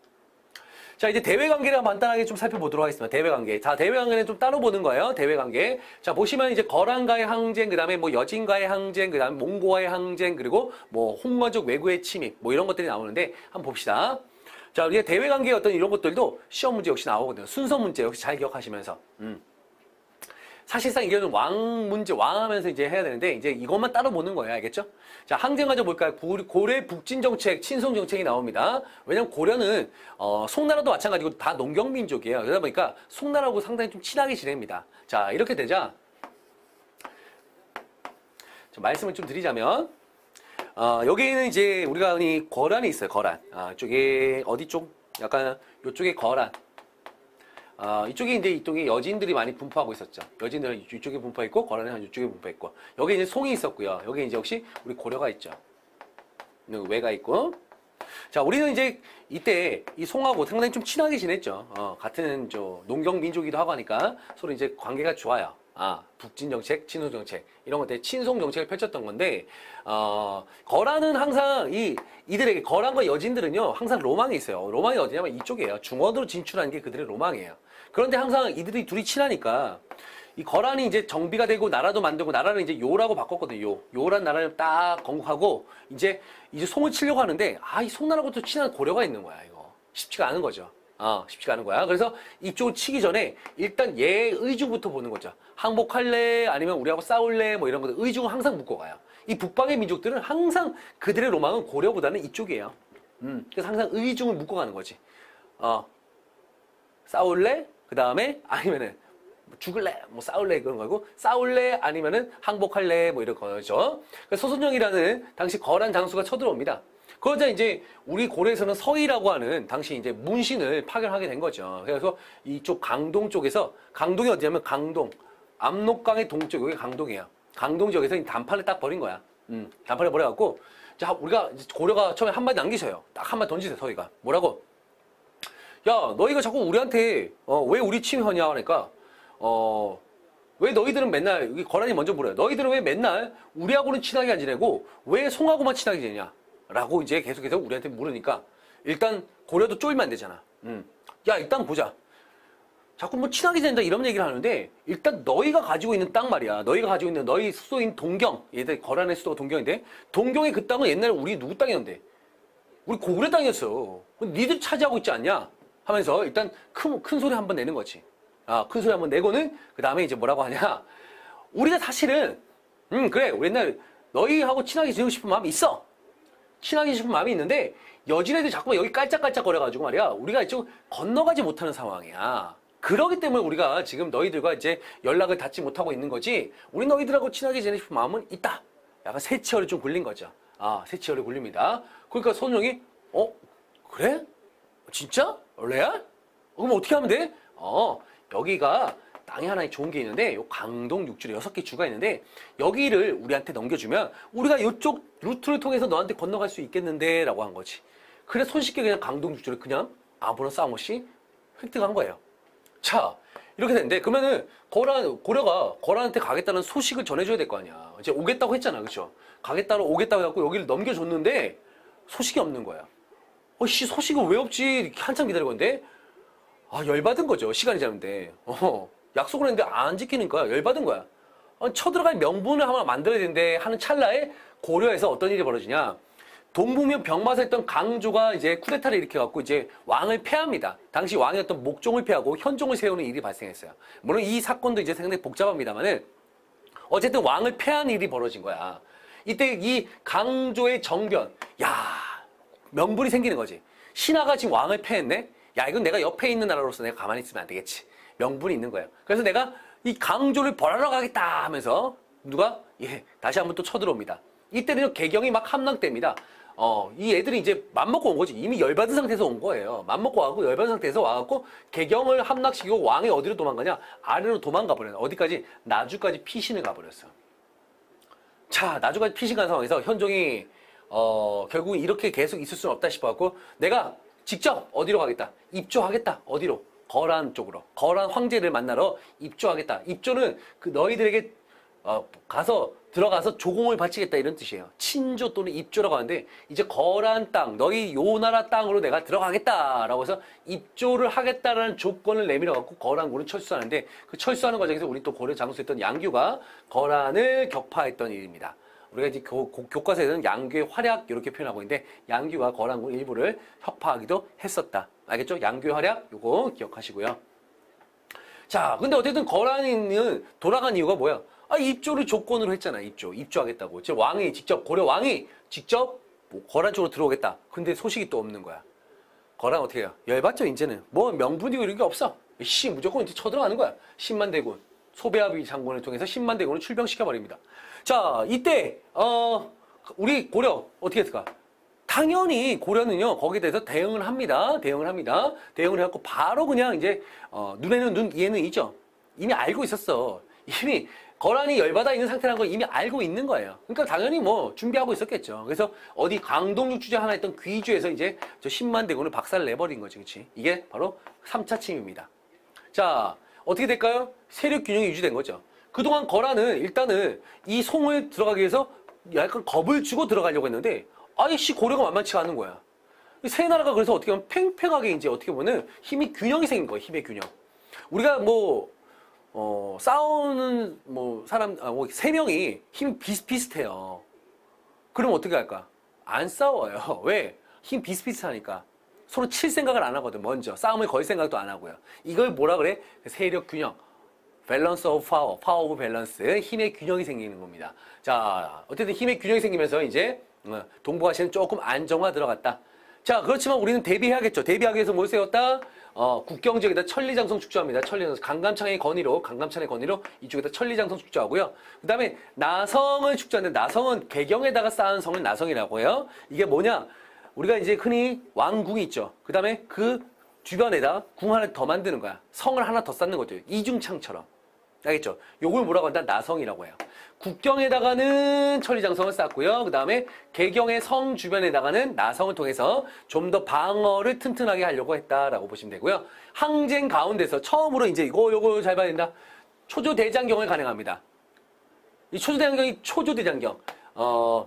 자, 이제 대외관계를 간단하게 좀 살펴보도록 하겠습니다. 대외관계. 자, 대외관계는 좀 따로 보는 거예요. 대외관계. 자, 보시면 이제 거란과의 항쟁, 그 다음에 뭐 여진과의 항쟁, 그 다음에 몽고와의 항쟁, 그리고 뭐 홍건적 왜구의 침입, 뭐 이런 것들이 나오는데 한번 봅시다. 자, 우리가 대외관계의 어떤 이런 것들도 시험 문제 역시 나오거든요. 순서 문제 역시 잘 기억하시면서. 음. 사실상 이거는 왕 문제, 왕하면서 이제 해야 되는데, 이제 이것만 따로 보는 거예요. 알겠죠? 자, 항쟁 가져 볼까요? 고려 북진 정책, 친송 정책이 나옵니다. 왜냐면 고려는, 어, 송나라도 마찬가지고 다 농경민족이에요. 그러다 보니까 송나라하고 상당히 좀 친하게 지냅니다. 자, 이렇게 되자. 좀 말씀을 좀 드리자면, 어, 여기에는 이제 우리가 흔히 거란이 있어요. 거란. 아, 이쪽에, 어디 쪽? 약간, 요쪽에 거란. 어, 이쪽에 이제 이쪽에 여진들이 많이 분포하고 있었죠. 여진들은 이쪽에 분포했고, 거란은 이쪽에 분포했고. 여기 이제 송이 있었고요. 여기 이제 역시 우리 고려가 있죠. 외가 있고. 자, 우리는 이제 이때 이 송하고 상당히 좀 친하게 지냈죠. 어, 같은 저 농경 민족이기도 하고 하니까 서로 이제 관계가 좋아요. 아, 북진 정책, 친소 정책 이런 것들 친송 정책을 펼쳤던 건데 어, 거란은 항상 이 이들에게 거란과 여진들은요 항상 로망이 있어요. 로망이 어디냐면 이쪽이에요. 중원으로 진출하는 게 그들의 로망이에요. 그런데 항상 이들이 둘이 친하니까 이 거란이 이제 정비가 되고 나라도 만들고 나라를 이제 요라고 바꿨거든요. 요. 요란 나라를 딱 건국하고 이제 이제 송을 치려고 하는데 아, 이 송나라하고 또 친한 고려가 있는 거야. 이거 쉽지가 않은 거죠. 어, 쉽지가 않은 거야. 그래서 이쪽을 치기 전에 일단 얘 의중부터 보는 거죠. 항복할래? 아니면 우리하고 싸울래? 뭐 이런 것들 의중은 항상 묶고 가요. 이 북방의 민족들은 항상 그들의 로망은 고려보다는 이쪽이에요. 음, 그래서 항상 의중을 묶고 가는 거지. 어, 싸울래? 그 다음에 아니면은 죽을래? 뭐 싸울래? 그런 거고 싸울래? 아니면은 항복할래? 뭐 이런 거죠. 그래서 소선영이라는 당시 거란 장수가 쳐들어옵니다. 그러자 이제 우리 고려에서는 서희라고 하는 당시 이제 문신을 파견하게 된 거죠. 그래서 이쪽 강동 쪽에서 강동이 어디냐면 강동 압록강의 동쪽 여기 강동이에요. 강동 지역에서 이 단판을 딱 버린 거야. 음, 단판을 버려갖고 자 우리가 이제 고려가 처음에 한마디 남기셔요. 딱 한마디 던지세요. 서희가 뭐라고? 야 너희가 자꾸 우리한테 어, 왜 우리 침해하냐 하니까 어. 왜 너희들은 맨날 여기 거란이 먼저 물어요. 너희들은 왜 맨날 우리하고는 친하게 안 지내고 왜 송하고만 친하게 지내냐? 라고 이제 계속해서 우리한테 물으니까 일단 고려도 쫄면 안 되잖아. 음. 야 일단 보자. 자꾸 뭐 친하게 지낸다 이런 얘기를 하는데 일단 너희가 가지고 있는 땅 말이야. 너희가 가지고 있는 너희 수도인 동경. 얘들 거란의 수도가 동경인데 동경의 그 땅은 옛날에 우리 누구 땅이었는데? 우리 고구려 땅이었어. 니들 차지하고 있지 않냐? 하면서 일단 큰, 큰 소리 한번 내는 거지. 아, 큰 소리 한번 내고는 그 다음에 이제 뭐라고 하냐? 우리가 사실은 음 그래 우리 옛날 너희하고 친하게 지내고 싶은 마음이 있어. 친하게 싶은 마음이 있는데 여진애들이 자꾸 여기 깔짝깔짝 거려가지고 말이야 우리가 이쪽 건너가지 못하는 상황이야. 그러기 때문에 우리가 지금 너희들과 이제 연락을 닿지 못하고 있는 거지 우리 너희들하고 친하게 지내고 싶은 마음은 있다. 약간 새치열이 좀 굴린 거죠. 아 새치열이 굴립니다. 그러니까 손용이 어? 그래? 진짜? 레알? 그럼 어떻게 하면 돼? 어 여기가 땅이 하나 좋은 게 있는데 요 강동 육지로 여섯 개 주가 있는데 여기를 우리한테 넘겨주면 우리가 이쪽 루트를 통해서 너한테 건너갈 수 있겠는데 라고 한 거지. 그래서 손쉽게 그냥 강동 육지를 그냥 아무런 싸움 없이 획득한 거예요. 자 이렇게 됐는데 그러면은 거란, 고려가 거란한테 가겠다는 소식을 전해줘야 될 거 아니야. 이제 오겠다고 했잖아. 그쵸? 가겠다고 오겠다고 해갖고 여기를 넘겨줬는데 소식이 없는 거야. 어씨 소식은 왜 없지? 이렇게 한참 기다리는데 아 열받은 거죠. 시간이 지났는데 어, 약속을 했는데 안 지키는 거야. 열받은 거야. 아니, 쳐들어갈 명분을 하나 만들어야 되는데 하는 찰나에 고려에서 어떤 일이 벌어지냐. 동북면 병마사했던 강조가 이제 쿠데타를 일으켜갖고 이제 왕을 패합니다. 당시 왕이었던 목종을 패하고 현종을 세우는 일이 발생했어요. 물론 이 사건도 이제 상당히 복잡합니다만은 어쨌든 왕을 패한 일이 벌어진 거야. 이때 이 강조의 정변, 야 명분이 생기는 거지. 신하가 지금 왕을 패했네. 야 이건 내가 옆에 있는 나라로서 내가 가만히 있으면 안 되겠지. 명분이 있는 거예요. 그래서 내가 이 강조를 벌하러 가겠다 하면서 누가 예 다시 한번 또 쳐들어옵니다. 이때는 개경이 막 함락됩니다. 어, 이 애들이 이제 맘먹고 온 거지. 이미 열받은 상태에서 온 거예요. 맘먹고 와갖고 열받은 상태에서 와갖고 개경을 함락시키고 왕이 어디로 도망가냐? 아래로 도망가 버려요. 어디까지? 나주까지 피신을 가버렸어. 자, 나주까지 피신 간 상황에서 현종이 어, 결국 이렇게 계속 있을 수는 없다 싶어갖고 내가 직접 어디로 가겠다. 입조하겠다. 어디로? 거란 쪽으로. 거란 황제를 만나러 입조하겠다. 입조는 그 너희들에게 어, 가서 들어가서 조공을 바치겠다 이런 뜻이에요. 친조 또는 입조라고 하는데 이제 거란 땅, 너희 요 나라 땅으로 내가 들어가겠다라고 해서 입조를 하겠다라는 조건을 내밀어 갖고 거란군을 철수하는데 그 철수하는 과정에서 우리 또 고려 장수했던 양규가 거란을 격파했던 일입니다. 우리가 이제 교, 교과서에서는 양규의 활약 이렇게 표현하고 있는데 양규가 거란군 일부를 격파하기도 했었다. 알겠죠? 양규의 활약 요거 기억하시고요. 자, 근데 어쨌든 거란은 돌아간 이유가 뭐야? 아, 입조를 조건으로 했잖아. 입조. 입조하겠다고. 즉 왕이 직접 고려 왕이 직접 뭐 거란 쪽으로 들어오겠다. 근데 소식이 또 없는 거야. 거란 어떻게 해요? 열받죠 이제는. 뭐 명분이고 이런 게 없어. 씨 무조건 이제 쳐들어가는 거야. 십만 대군. 소배합의 장군을 통해서 십만 대군을 출병시켜버립니다. 자, 이때 어 우리 고려 어떻게 했을까? 당연히 고려는요 거기에 대해서 대응을 합니다. 대응을 합니다. 대응을 해갖고 바로 그냥 이제 어, 눈에는 눈, 이에는 이죠. 이미 알고 있었어. 이미 거란이 열받아 있는 상태라는 걸 이미 알고 있는 거예요. 그러니까 당연히 뭐 준비하고 있었겠죠. 그래서 어디 강동 육주에 하나 있던 귀주에서 이제 저 십만 대군을 박살을 내버린 거지, 그렇지? 이게 바로 삼 차 침입입니다. 자, 어떻게 될까요? 세력 균형이 유지된 거죠. 그동안 거란은 일단은 이 송을 들어가기 위해서 약간 겁을 주고 들어가려고 했는데 아이씨 고려가 만만치가 않은 거야. 세 나라가 그래서 어떻게 보면 팽팽하게 이제 어떻게 보면 힘이 균형이 생긴 거예요. 힘의 균형. 우리가 뭐 어, 싸우는 뭐 사람 아, 뭐 세 명이 힘이 비슷비슷해요. 그럼 어떻게 할까? 안 싸워요. 왜? 힘 비슷비슷하니까. 서로 칠 생각을 안 하거든. 먼저 싸움을 걸 생각도 안 하고요. 이걸 뭐라 그래? 세력 균형. 밸런스 오브 파워, 파워 오브 밸런스, 힘의 균형이 생기는 겁니다. 자, 어쨌든 힘의 균형이 생기면서 이제 동북아시아는 조금 안정화 들어갔다. 자, 그렇지만 우리는 대비해야겠죠. 대비하기 위해서 뭘 세웠다? 어, 국경지역에다 천리장성 축조합니다. 천리장성, 강감창의 건의로, 강감창의 건의로 이쪽에다 천리장성 축조하고요. 그 다음에 나성을 축조하는데 나성은 배경에다가 쌓은 성을 나성이라고 해요. 이게 뭐냐? 우리가 이제 흔히 왕궁이 있죠. 그 다음에 그 주변에다 궁 하나 더 만드는 거야. 성을 하나 더 쌓는 거죠. 이중창처럼. 알겠죠? 요걸 뭐라고 한다? 나성이라고 해요. 국경에다가는 천리장성을 쌓고요. 그 다음에 개경의 성 주변에다가는 나성을 통해서 좀 더 방어를 튼튼하게 하려고 했다라고 보시면 되고요. 항쟁 가운데서 처음으로 이제 이거 요거 잘 봐야 된다. 초조대장경을 간행합니다. 이 초조대장경이 초조대장경 어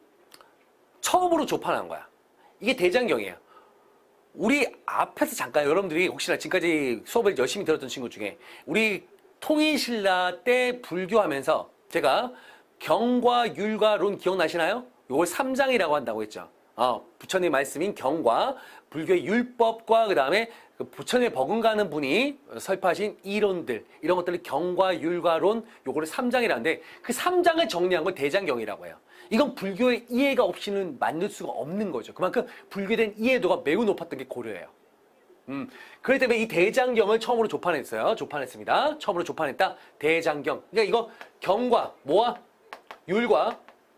처음으로 조판한 거야. 이게 대장경이에요. 우리 앞에서 잠깐 여러분들이 혹시나 지금까지 수업을 열심히 들었던 친구 중에 우리 통일신라 때 불교하면서 제가 경과, 율과, 론 기억나시나요? 요걸 삼장이라고 한다고 했죠. 어, 부처님 말씀인 경과, 불교의 율법과 그 다음에 그 부처님의 버금가는 분이 설파하신 이론들, 이런 것들을 경과, 율과, 론, 요거를 삼장이라는데 그 삼장을 정리한 걸 대장경이라고 해요. 이건 불교의 이해가 없이는 만들 수가 없는 거죠. 그만큼 불교에 대한 이해도가 매우 높았던 게 고려예요. 음, 그렇기 때문에 이 대장경을 처음으로 조판했어요. 조판했습니다. 처음으로 조판했다. 대장경. 그러니까 이거 경과, 뭐와? 율과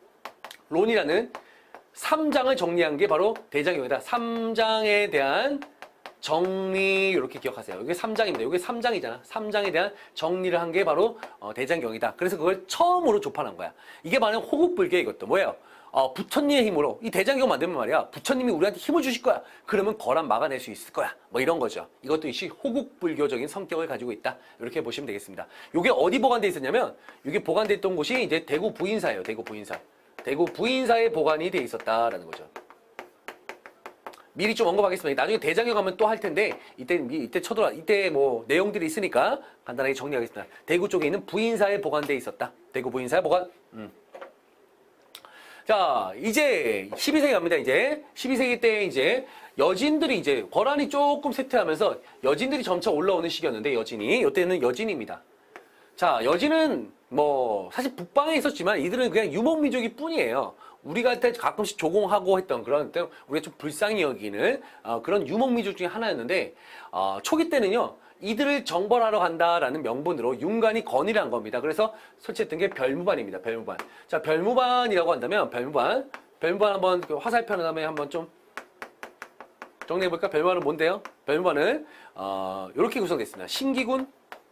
론이라는 삼장을 정리한 게 바로 대장경이다. 삼장에 대한 정리 이렇게 기억하세요. 이게 삼장입니다. 이게 삼장이잖아. 삼장에 대한 정리를 한 게 바로 어, 대장경이다. 그래서 그걸 처음으로 조판한 거야. 이게 바로 호국불교의 이것도 뭐예요? 어, 부처님의 힘으로 이 대장경 만들면 말이야. 부처님이 우리한테 힘을 주실 거야. 그러면 거란 막아낼 수 있을 거야. 뭐 이런 거죠. 이것도 역시 호국불교적인 성격을 가지고 있다. 이렇게 보시면 되겠습니다. 이게 어디 보관돼 있었냐면 이게 보관돼 있던 곳이 이제 대구 부인사예요. 대구 부인사. 대구 부인사에 보관이 돼 있었다라는 거죠. 미리 좀 언급하겠습니다. 나중에 대장경 가면 또 할 텐데 이때 이때 쳐들어 이때 뭐 내용들이 있으니까 간단하게 정리하겠습니다. 대구 쪽에 있는 부인사에 보관돼 있었다. 대구 부인사에 보관. 음. 자, 이제 십이 세기 갑니다. 이제 십이 세기 때 이제 여진들이 이제 거란이 조금 쇠퇴하면서 여진들이 점차 올라오는 시기였는데 여진이 이때는 여진입니다. 자, 여진은 뭐 사실 북방에 있었지만 이들은 그냥 유목민족일 뿐이에요. 우리가 때 가끔씩 조공하고 했던 그런 때 우리가 좀 불쌍히 여기는 어, 그런 유목민족 중에 하나였는데 어, 초기 때는요. 이들을 정벌하러 간다라는 명분으로 윤관이 건의를 한 겁니다. 그래서 설치했던 게 별무반입니다. 별무반. 자, 별무반이라고 한다면 별무반. 별무반 한번 그 화살표는 다음에 한번 좀 정리해볼까? 별무반은 뭔데요? 별무반은 어, 이렇게 구성되어 있습니다. 신기군,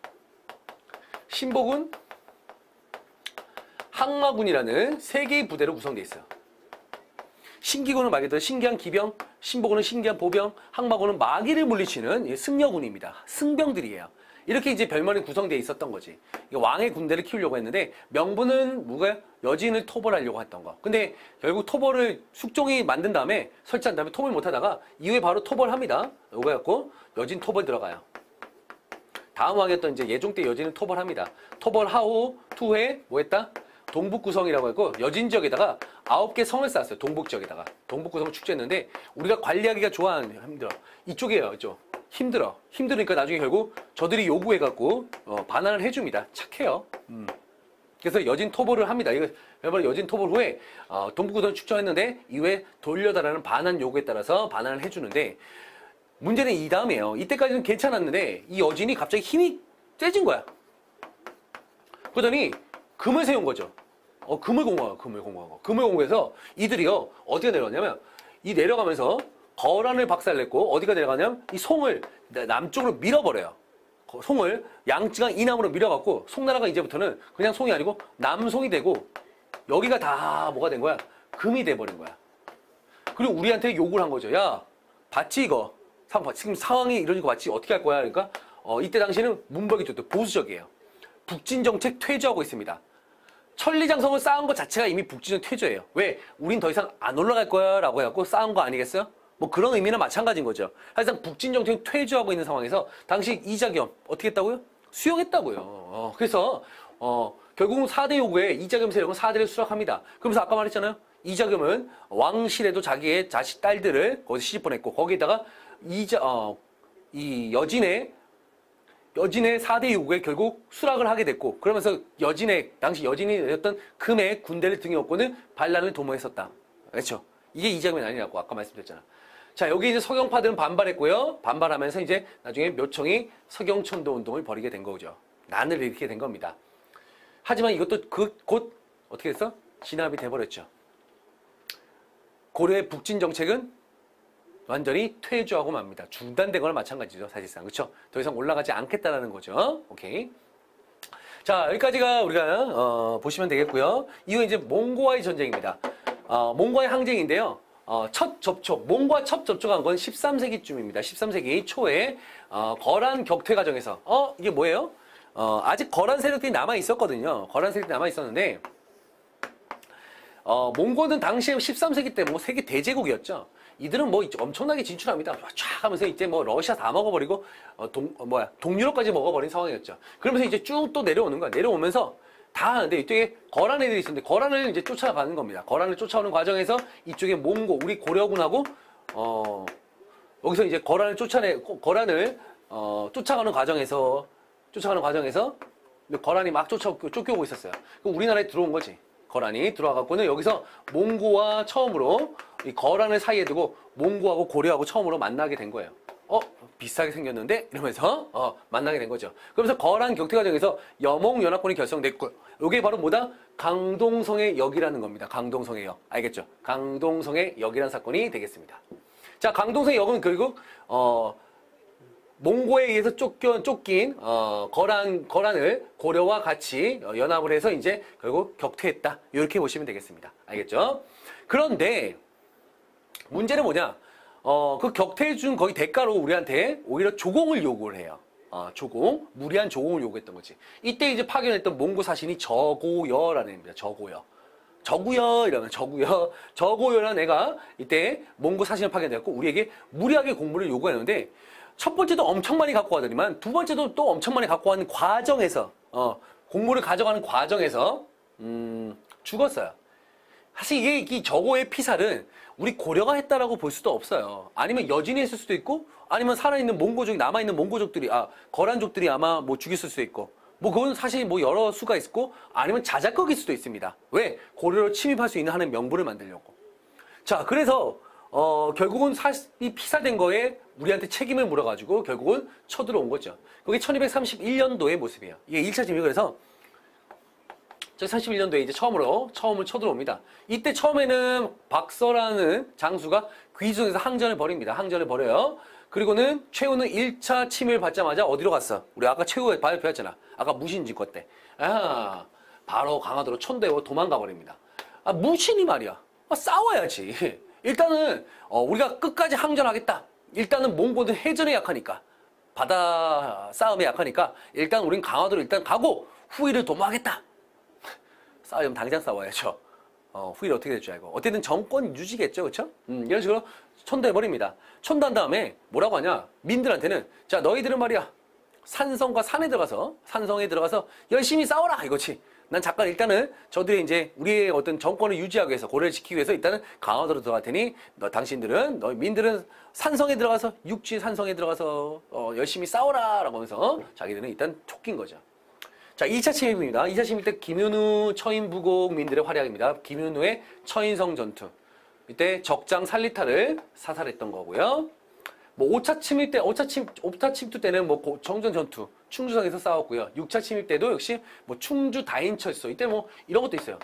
신보군, 항마군이라는 세 개의 부대로 구성되어 있어요. 신기군은 말 그대로 신기한 기병, 신보군은 신기한 보병, 항마군은 마귀를 물리치는 승려군입니다. 승병들이에요. 이렇게 이제 별만이 구성되어 있었던 거지. 왕의 군대를 키우려고 했는데 명분은 뭐가 여진을 토벌하려고 했던 거. 근데 결국 토벌을 숙종이 만든 다음에 설치한 다음에 토벌 못하다가 이후에 바로 토벌합니다. 요거 갖고 여진 토벌 들어가요. 다음 왕이었던 이제 예종 때 여진을 토벌합니다. 토벌하후 투회 뭐 했다? 동북구성이라고 했고 여진 지역에다가 아홉 개 성을 쌓았어요. 동북 지역에다가. 동북구성을 축제했는데 우리가 관리하기가 좋아하는 힘들어. 이쪽이에요. 이쪽. 힘들어. 힘들으니까 나중에 결국 저들이 요구해갖고 어, 반환을 해줍니다. 착해요. 음. 그래서 여진 토벌을 합니다. 이거 바로 여진 토벌 후에 어, 동북구성을 축전했는데 이후에 돌려달라는 반환 요구에 따라서 반환을 해주는데 문제는 이 다음이에요. 이때까지는 괜찮았는데 이 여진이 갑자기 힘이 세진 거야. 그러더니 금을 세운 거죠. 어, 금을 공부하고, 금을 공부하고. 금을 공부해서 이들이요, 어디가 내려가냐면, 이 내려가면서 거란을 박살냈고, 어디가 내려가냐면, 이 송을 남쪽으로 밀어버려요. 송을 양쯔강 이남으로 밀어갖고 송나라가 이제부터는 그냥 송이 아니고 남송이 되고 여기가 다 뭐가 된 거야? 금이 돼버린 거야. 그리고 우리한테 욕을 한 거죠. 야, 봤지 이거? 지금 상황이 이러니까 봤지? 어떻게 할 거야? 그러니까 어, 이때 당시에는 문벌기족도 보수적이에요. 북진정책 퇴조하고 있습니다. 천리장성을 쌓은 것 자체가 이미 북진정 퇴조예요. 왜? 우린 더 이상 안 올라갈 거야 라고 해갖고 쌓은 거 아니겠어요? 뭐 그런 의미나 마찬가지인 거죠. 사실상 북진정책을 퇴조하고 있는 상황에서 당시 이자겸 어떻게 했다고요? 수용했다고요. 어, 그래서 어, 결국은 사 대 요구에 이자겸 세력은 사 대를 수락합니다. 그러면서 아까 말했잖아요. 이자겸은 왕실에도 자기의 자식 딸들을 거기서 시집 보냈고 거기에다가 이자 어, 이 여진의 여진의 사 대 요구에 결국 수락을 하게 됐고 그러면서 여진의 당시 여진이었던 금의 군대를 등에 업고는 반란을 도모했었다. 그렇죠? 이게 이자겸이 아니라고 아까 말씀드렸잖아. 자, 여기 이제 서경파들은 반발했고요. 반발하면서 이제 나중에 묘청이 서경천도 운동을 벌이게 된 거죠. 난을 일으키게 된 겁니다. 하지만 이것도 그 곧 어떻게 됐어? 진압이 돼버렸죠. 고려의 북진 정책은 완전히 퇴조하고 맙니다. 중단된 거나 마찬가지죠, 사실상. 그렇죠? 더 이상 올라가지 않겠다라는 거죠. 오케이. 자, 여기까지가 우리가 어, 보시면 되겠고요. 이후 이제 몽고와의 전쟁입니다. 어, 몽고와의 항쟁인데요. 어, 첫 접촉, 몽고와 첫 접촉한 건 십삼 세기쯤입니다. 십삼 세기 초에 어, 거란 격퇴 과정에서 어 이게 뭐예요? 어, 아직 거란 세력들이 남아 있었거든요. 거란 세력들이 남아 있었는데 어, 몽고는 당시에 십삼 세기 때 뭐 세계 대제국이었죠. 이들은 뭐 엄청나게 진출합니다. 쫙 하면서 이제 뭐 러시아 다 먹어버리고 어, 동 어, 뭐야 동유럽까지 먹어버린 상황이었죠. 그러면서 이제 쭉 또 내려오는 거야. 내려오면서 다 하는데 이쪽에 거란 애들이 있었는데 거란을 이제 쫓아가는 겁니다. 거란을 쫓아오는 과정에서 이쪽에 몽고 우리 고려군하고 어 여기서 이제 거란을 쫓아내 거란을 어 쫓아가는 과정에서 쫓아가는 과정에서 거란이 막 쫓아 쫓겨오고 있었어요. 그럼 우리나라에 들어온 거지. 거란이 들어와갖고는 여기서 몽고와 처음으로 이 거란을 사이에 두고 몽고하고 고려하고 처음으로 만나게 된 거예요. 어? 비슷하게 생겼는데? 이러면서 어, 만나게 된 거죠. 그러면서 거란 격퇴 과정에서 여몽연합군이 결성됐고 이게 바로 뭐다? 강동성의 역이라는 겁니다. 강동성의 역. 알겠죠? 강동성의 역이라는 사건이 되겠습니다. 자, 강동성의 역은 결국 어, 몽고에 의해서 쫓겨, 쫓긴 어, 거란, 거란을 고려와 같이 연합을 해서 이제 결국 격퇴했다. 이렇게 보시면 되겠습니다. 알겠죠? 그런데 문제는 뭐냐? 어, 그 격퇴해준 거의 대가로 우리한테 오히려 조공을 요구를 해요. 어, 조공, 무리한 조공을 요구했던 거지. 이때 이제 파견했던 몽고 사신이 저고여라는 애입니다. 저고여. 저구여 이러면 저구여. 저고여라는 애가 이때 몽고 사신을 파견했고 우리에게 무리하게 공물을 요구했는데 첫 번째도 엄청 많이 갖고 가더니만 두 번째도 또 엄청 많이 갖고 가는 과정에서 어, 공물을 가져가는 과정에서 음, 죽었어요. 사실 이게 이 저고의 피살은 우리 고려가 했다라고 볼 수도 없어요. 아니면 여진이 했을 수도 있고, 아니면 살아있는 몽고족이 남아있는 몽고족들이 아 거란족들이 아마 뭐 죽였을 수도 있고, 뭐 그건 사실 뭐 여러 수가 있고, 아니면 자작극일 수도 있습니다. 왜? 고려로 침입할 수 있는 하는 명분을 만들려고. 자, 그래서 어 결국은 사, 이 피살된 거에 우리한테 책임을 물어가지고 결국은 쳐들어온 거죠. 그게 천이백삼십일 년도의 모습이에요. 이게 일 차 침입. 그래서 삼십일 년도에 이제 처음으로, 처음을 쳐들어옵니다. 이때 처음에는 박서라는 장수가 귀순에서 항전을 벌입니다. 항전을 벌여요. 그리고는 최후는 일 차 침입을 받자마자 어디로 갔어? 우리 아까 최후에 발표했잖아. 아까 무신진거 때. 아, 바로 강화도로 천도에 도망가 버립니다. 아, 무신이 말이야. 아, 싸워야지. 일단은, 어, 우리가 끝까지 항전하겠다. 일단은 몽고는 해전에 약하니까. 바다 싸움에 약하니까. 일단 우린 강화도로 일단 가고 후위를 도모하겠다. 싸우면 당장 싸워야죠. 어, 후일이 어떻게 될 줄 알고. 어쨌든 정권 유지겠죠. 그쵸? 음, 이런 식으로 천도해버립니다. 천도한 다음에 뭐라고 하냐. 민들한테는 자 너희들은 말이야. 산성과 산에 들어가서 산성에 들어가서 열심히 싸워라 이거지. 난 잠깐 일단은 저들이 이제 우리의 어떤 정권을 유지하기 위해서 고려를 지키기 위해서 일단은 강화도로 들어갈 테니 너 당신들은 너희 민들은 산성에 들어가서 육지 산성에 들어가서 어, 열심히 싸워라 라고 하면서 자기들은 일단 쫓긴 거죠. 자, 이 차 침입입니다. 이 차 침입 때 김윤우 처인부곡민들의 활약입니다. 김윤우의 처인성 전투. 이때 적장 살리타를 사살했던 거고요. 뭐 오 차 침입 때, 오 차 침, 오 차 침투 때는 뭐 정전 전투, 충주성에서 싸웠고요. 육 차 침입 때도 역시 뭐 충주 다인철소. 이때 뭐 이런 것도 있어요.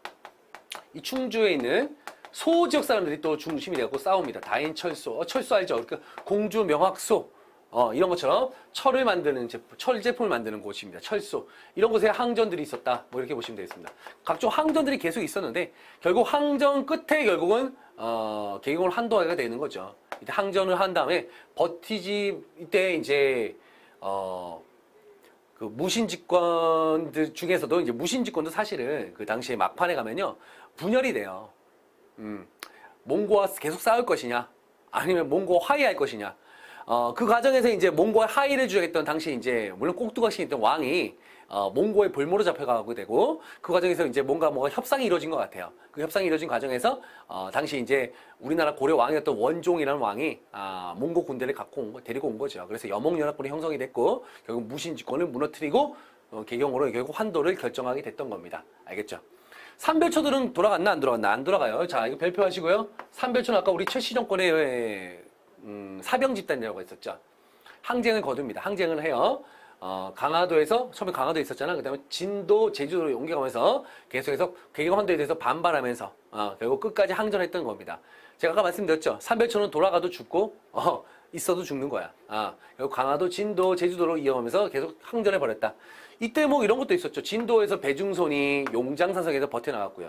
이 충주에 있는 소 지역 사람들이 또 중심이 되고 싸웁니다. 다인철소. 어, 철소 알죠? 그러니까 공주 명학소. 어, 이런 것처럼 철을 만드는 제품, 철 제품을 만드는 곳입니다. 철소. 이런 곳에 항전들이 있었다. 뭐 이렇게 보시면 되겠습니다. 각종 항전들이 계속 있었는데 결국 항전 끝에 결국은 어, 개경을 한도하게 되는 거죠. 이때 항전을 한 다음에 버티지 이때 이제 어, 그 무신집권들 중에서도 이제 무신집권도 사실은 그 당시에 막판에 가면요 분열이 돼요. 음, 몽고와 계속 싸울 것이냐, 아니면 몽고와 화해할 것이냐. 어, 그 과정에서 이제 몽고와 하의를 주장했던 당시 이제 물론 꼭두각시였던 왕이 어, 몽고의 볼모로 잡혀가게 되고 그 과정에서 이제 뭔가 뭔가 협상이 이루어진 것 같아요. 그 협상이 이루어진 과정에서 어, 당시 이제 우리나라 고려 왕이었던 원종이라는 왕이 아, 몽고 군대를 갖고 온 거, 데리고 온 거죠. 그래서 여몽연합군이 형성이 됐고 결국 무신집권을 무너뜨리고 어, 개경으로 결국 환도를 결정하게 됐던 겁니다. 알겠죠? 삼별초들은 돌아갔나 안 돌아갔나? 안 돌아가요. 자, 이거 별표하시고요. 삼별초는 아까 우리 최씨 정권의 음, 사병 집단이라고 했었죠. 항쟁을 거둡니다. 항쟁을 해요. 어, 강화도에서 처음에 강화도에 있었잖아. 그다음에 진도, 제주도로 옮겨가면서 계속해서 개경환도에 대해서 반발하면서 어, 결국 끝까지 항전했던 겁니다. 제가 아까 말씀드렸죠. 삼별초는 돌아가도 죽고 어, 있어도 죽는 거야. 아, 결국 강화도, 진도, 제주도로 이어가면서 계속 항전해 버렸다. 이때 뭐 이런 것도 있었죠. 진도에서 배중손이 용장사성에서 버텨나갔고요.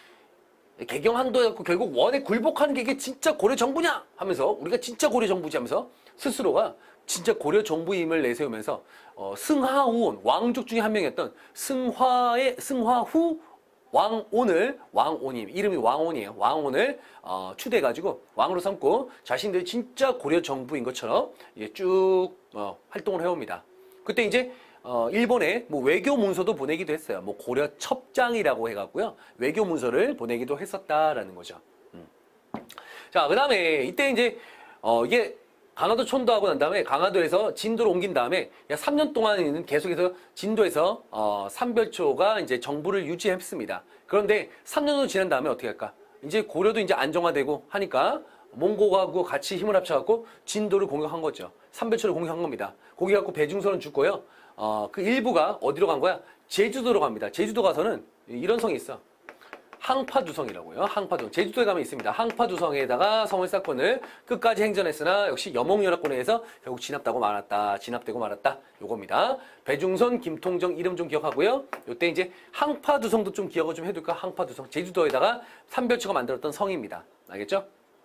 개경한도였고 결국 원에 굴복하는 게 이게 진짜 고려 정부냐 하면서 우리가 진짜 고려 정부지 하면서 스스로가 진짜 고려 정부임을 내세우면서 어, 승하우온 왕족 중에 한 명이었던 승화의 승화후 왕온을 왕온임 이름이 왕온이에요. 왕온을 어, 추대해가지고 왕으로 삼고 자신들이 진짜 고려 정부인 것처럼 이제 쭉 어, 활동을 해옵니다. 그때 이제 어, 일본에 뭐 외교 문서도 보내기도 했어요. 뭐 고려 첩장이라고 해갖고요. 외교 문서를 보내기도 했었다라는 거죠. 음. 자, 그 다음에 이때 이제, 어, 이게 강화도 촌도하고 난 다음에 강화도에서 진도로 옮긴 다음에 삼 년 동안은 계속해서 진도에서, 어, 삼별초가 이제 정부를 유지했습니다. 그런데 삼 년 정도 지난 다음에 어떻게 할까? 이제 고려도 이제 안정화되고 하니까 몽고하고 같이 힘을 합쳐갖고 진도를 공격한 거죠. 삼별초를 공격한 겁니다. 공격해갖고 배중선은 죽고요. 어, 그 일부가 어디로 간 거야? 제주도로 갑니다. 제주도 가서는 이런 성이 있어. 항파두성이라고요. 항파두성. 제주도에 가면 있습니다. 항파두성에다가 성을 쌓고는 끝까지 행전했으나 역시 여몽연합군에 의해서 결국 진압되고 말았다. 진압되고 말았다. 요겁니다. 배중선, 김통정 이름 좀 기억하고요. 요때 이제 항파두성도 좀 기억을 좀 해둘까? 항파두성. 제주도에다가 삼별초가 만들었던 성입니다. 알겠죠?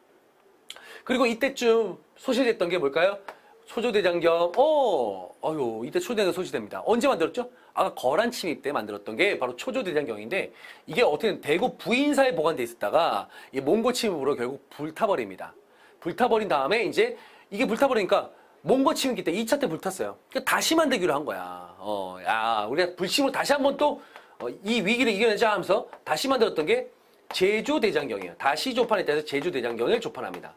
그리고 이때쯤 소실됐던 게 뭘까요? 초조대장경, 어, 어휴, 이때 초조대장경 소실됩니다. 언제 만들었죠? 아까 거란 침입 때 만들었던 게 바로 초조대장경인데, 이게 어떻게 대구 부인사에 보관돼 있었다가, 이 몽고 침입으로 결국 불타버립니다. 불타버린 다음에, 이제, 이게 불타버리니까, 몽고 침입기 때 이 차 때 불탔어요. 그러니까 다시 만들기로 한 거야. 어, 야, 우리가 불침으로 다시 한번 또, 어, 이 위기를 이겨내자 하면서 다시 만들었던 게 제주대장경이에요. 다시 조판에 따라서 제주대장경을 조판합니다.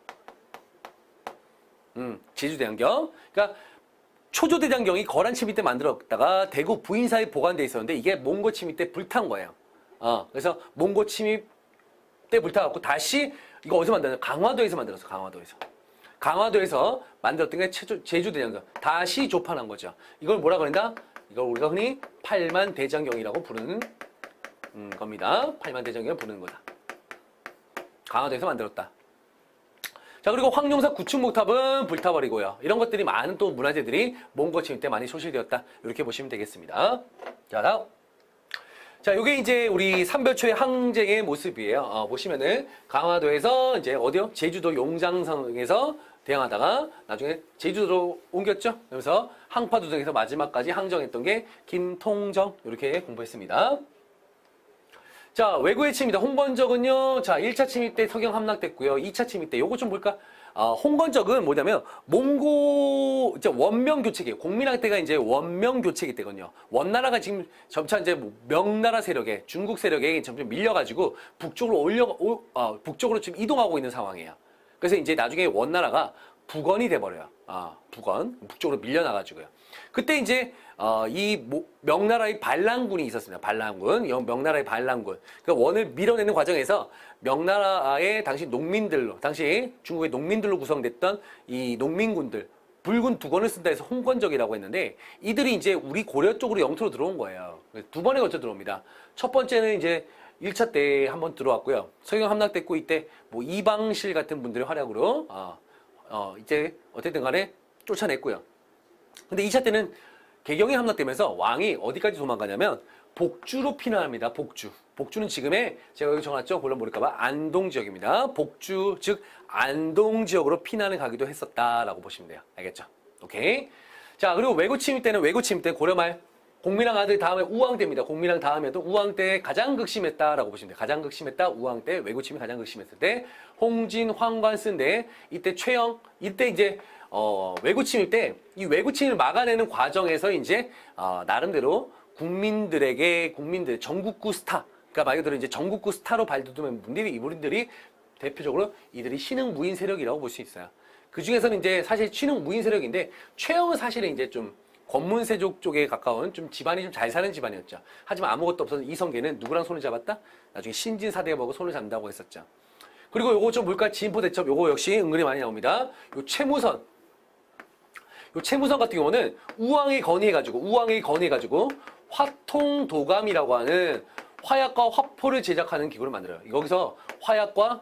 음, 제주대장경. 그러니까 초조대장경이 거란 침입 때 만들었다가 대구 부인사에 보관돼 있었는데 이게 몽고 침입 때 불탄 거예요. 어, 그래서 몽고 침입 때 불타갖고 다시 이거 어디서 만들었냐? 강화도에서 만들었어. 강화도에서. 강화도에서 만들었던 게 제주, 제주대장경. 다시 조판한 거죠. 이걸 뭐라 그런다? 이걸 우리가 흔히 팔만대장경이라고 부르는 음, 겁니다. 팔만대장경을 부르는 거다. 강화도에서 만들었다. 자, 그리고 황룡사 구층목탑은 불타버리고요. 이런 것들이 많은 또 문화재들이 몽고 침입 때 많이 소실되었다. 이렇게 보시면 되겠습니다. 자, 다음. 자, 요게 이제 우리 삼별초의 항쟁의 모습이에요. 어, 보시면은 강화도에서 이제 어디요? 제주도 용장성에서 대항하다가 나중에 제주도로 옮겼죠. 그래서 항파두성에서 마지막까지 항정했던 게 김통정. 이렇게 공부했습니다. 자, 외구의 침입이다. 홍건적은요, 자, 일 차 침입 때 서경 함락됐고요. 이 차 침입 때 요거 좀 볼까? 아, 홍건적은 뭐냐면, 몽고, 이제 원명 교체기예요. 공민왕 때가 이제 원명 교체기 때거든요. 원나라가 지금 점차 이제 명나라 세력에, 중국 세력에 점점 밀려가지고 북쪽으로 올려, 오, 어, 북쪽으로 지금 이동하고 있는 상황이에요. 그래서 이제 나중에 원나라가 북원이 돼버려요. 아, 북원. 북쪽으로 밀려나가지고요. 그때 이제, 어, 이 모, 명나라의 반란군이 있었습니다. 반란군. 명나라의 반란군. 그 원을 밀어내는 과정에서 명나라의 당시 농민들로, 당시 중국의 농민들로 구성됐던 이 농민군들, 붉은 두 권을 쓴다 해서 홍건적이라고 했는데 이들이 이제 우리 고려 쪽으로 영토로 들어온 거예요. 두 번에 걸쳐 들어옵니다. 첫 번째는 이제 일 차 때 한번 들어왔고요. 서경 함락됐고 이때 뭐 이방실 같은 분들의 활약으로, 어, 어, 이제 어쨌든 간에 쫓아냈고요. 근데 이 차 때는 개경이 함락되면서 왕이 어디까지 도망가냐면 복주로 피난합니다. 복주. 복주는 지금의 제가 여기 정했죠? 골라 모를까봐 안동 지역입니다. 복주, 즉 안동 지역으로 피난을 가기도 했었다라고 보시면 돼요. 알겠죠? 오케이. 자, 그리고 왜구 침입 때는 왜구 침입 때 고려말 공민왕 아들 다음에 우왕때입니다. 공민왕 다음에도 우왕 때 가장 극심했다라고 보시면 돼요. 가장 극심했다. 우왕 때 왜구 침입 가장 극심했을 때 홍진 황관 쓴데 이때 최영 이때 이제 어, 왜구 침입 때 이 왜구 침입을 막아내는 과정에서 이제 어, 나름대로 국민들에게 국민들 전국구 스타 그러니까 말 그대로 이제 전국구 스타로 발돋우는 분들이 이분들이 대표적으로 이들이 신흥 무인 세력이라고 볼 수 있어요. 그 중에서는 이제 사실 신흥 무인 세력인데 최영은 사실은 이제 좀 권문세족 쪽에 가까운 좀 집안이 좀 잘 사는 집안이었죠. 하지만 아무것도 없어서 이성계는 누구랑 손을 잡았다? 나중에 신진사대가 보고 손을 잡는다고 했었죠. 그리고 요거 좀 물가 진포대첩 요거 역시 은근히 많이 나옵니다. 요 최무선 요 최무선 같은 경우는 우왕이 건의해가지고 우왕이 건의해가지고 화통도감이라고 하는 화약과 화포를 제작하는 기구를 만들어요. 여기서 화약과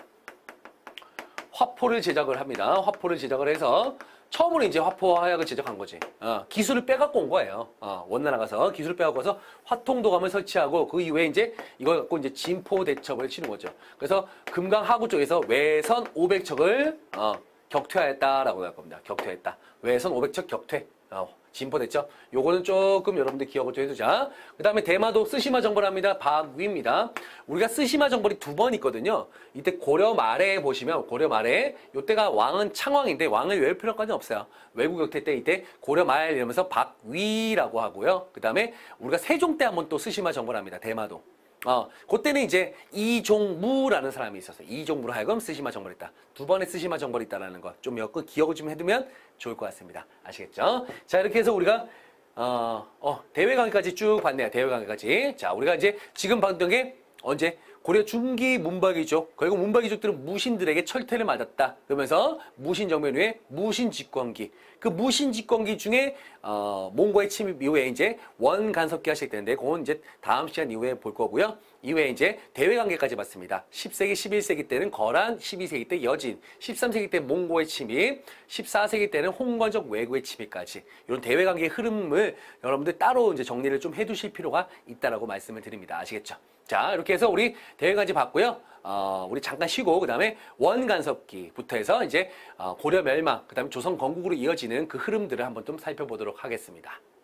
화포를 제작을 합니다. 화포를 제작을 해서 처음으로 이제 화포와 화약을 제작한 거지. 어, 기술을 빼갖고 온 거예요. 어, 원나라 가서 기술을 빼갖고 와서 화통도감을 설치하고 그 이후에 이제 이걸 갖고 이제 진포대첩을 치는 거죠. 그래서 금강하구 쪽에서 외선 오백 척을 어, 격퇴하였다라고 할 겁니다. 격퇴했다. 외선 오백 척 격퇴. 어, 진포대첩. 요거는 조금 여러분들 기억을 좀 해두자. 그 다음에 대마도 쓰시마 정벌합니다. 박위입니다. 우리가 쓰시마 정벌이 두 번 있거든요. 이때 고려 말에 보시면 고려 말에 요때가 왕은 창왕인데 왕을 외울 필요까지는 없어요. 외국 격퇴 때 이때 고려 말 이러면서 박위라고 하고요. 그 다음에 우리가 세종 때 한번 또 쓰시마 정벌합니다. 대마도. 어, 그때는 이제 이종무라는 사람이 있었어요. 이종무로 하여금 쓰시마 정벌했다. 두 번의 쓰시마 정벌이 있다라는 거 좀 기억을 좀 해두면 좋을 것 같습니다. 아시겠죠? 자, 이렇게 해서 우리가 어, 어, 대외 관계까지 쭉 봤네요. 대외 관계까지. 자, 우리가 이제 지금 봤던 게 언제? 고려 중기 문박이족. 결국 문박이족들은 무신들에게 철퇴를 맞았다. 그러면서 무신 정변 후에 무신 집권기. 그 무신 집권기 중에 어, 몽고의 침입 이후에 이제 원 간섭기가 시작되는데 그건 이제 다음 시간 이후에 볼 거고요. 이후에 이제 대외 관계까지 봤습니다. 십 세기, 십일 세기 때는 거란, 십이 세기 때 여진, 십삼 세기 때 몽고의 침입, 십사 세기 때는 홍건적 왜구의 침입까지 이런 대외 관계의 흐름을 여러분들 따로 이제 정리를 좀 해두실 필요가 있다라고 말씀을 드립니다. 아시겠죠? 자, 이렇게 해서 우리 대외관지 봤고요. 어, 우리 잠깐 쉬고 그 다음에 원간섭기부터 해서 이제 어, 고려 멸망, 그 다음에 조선 건국으로 이어지는 그 흐름들을 한번 좀 살펴보도록 하겠습니다.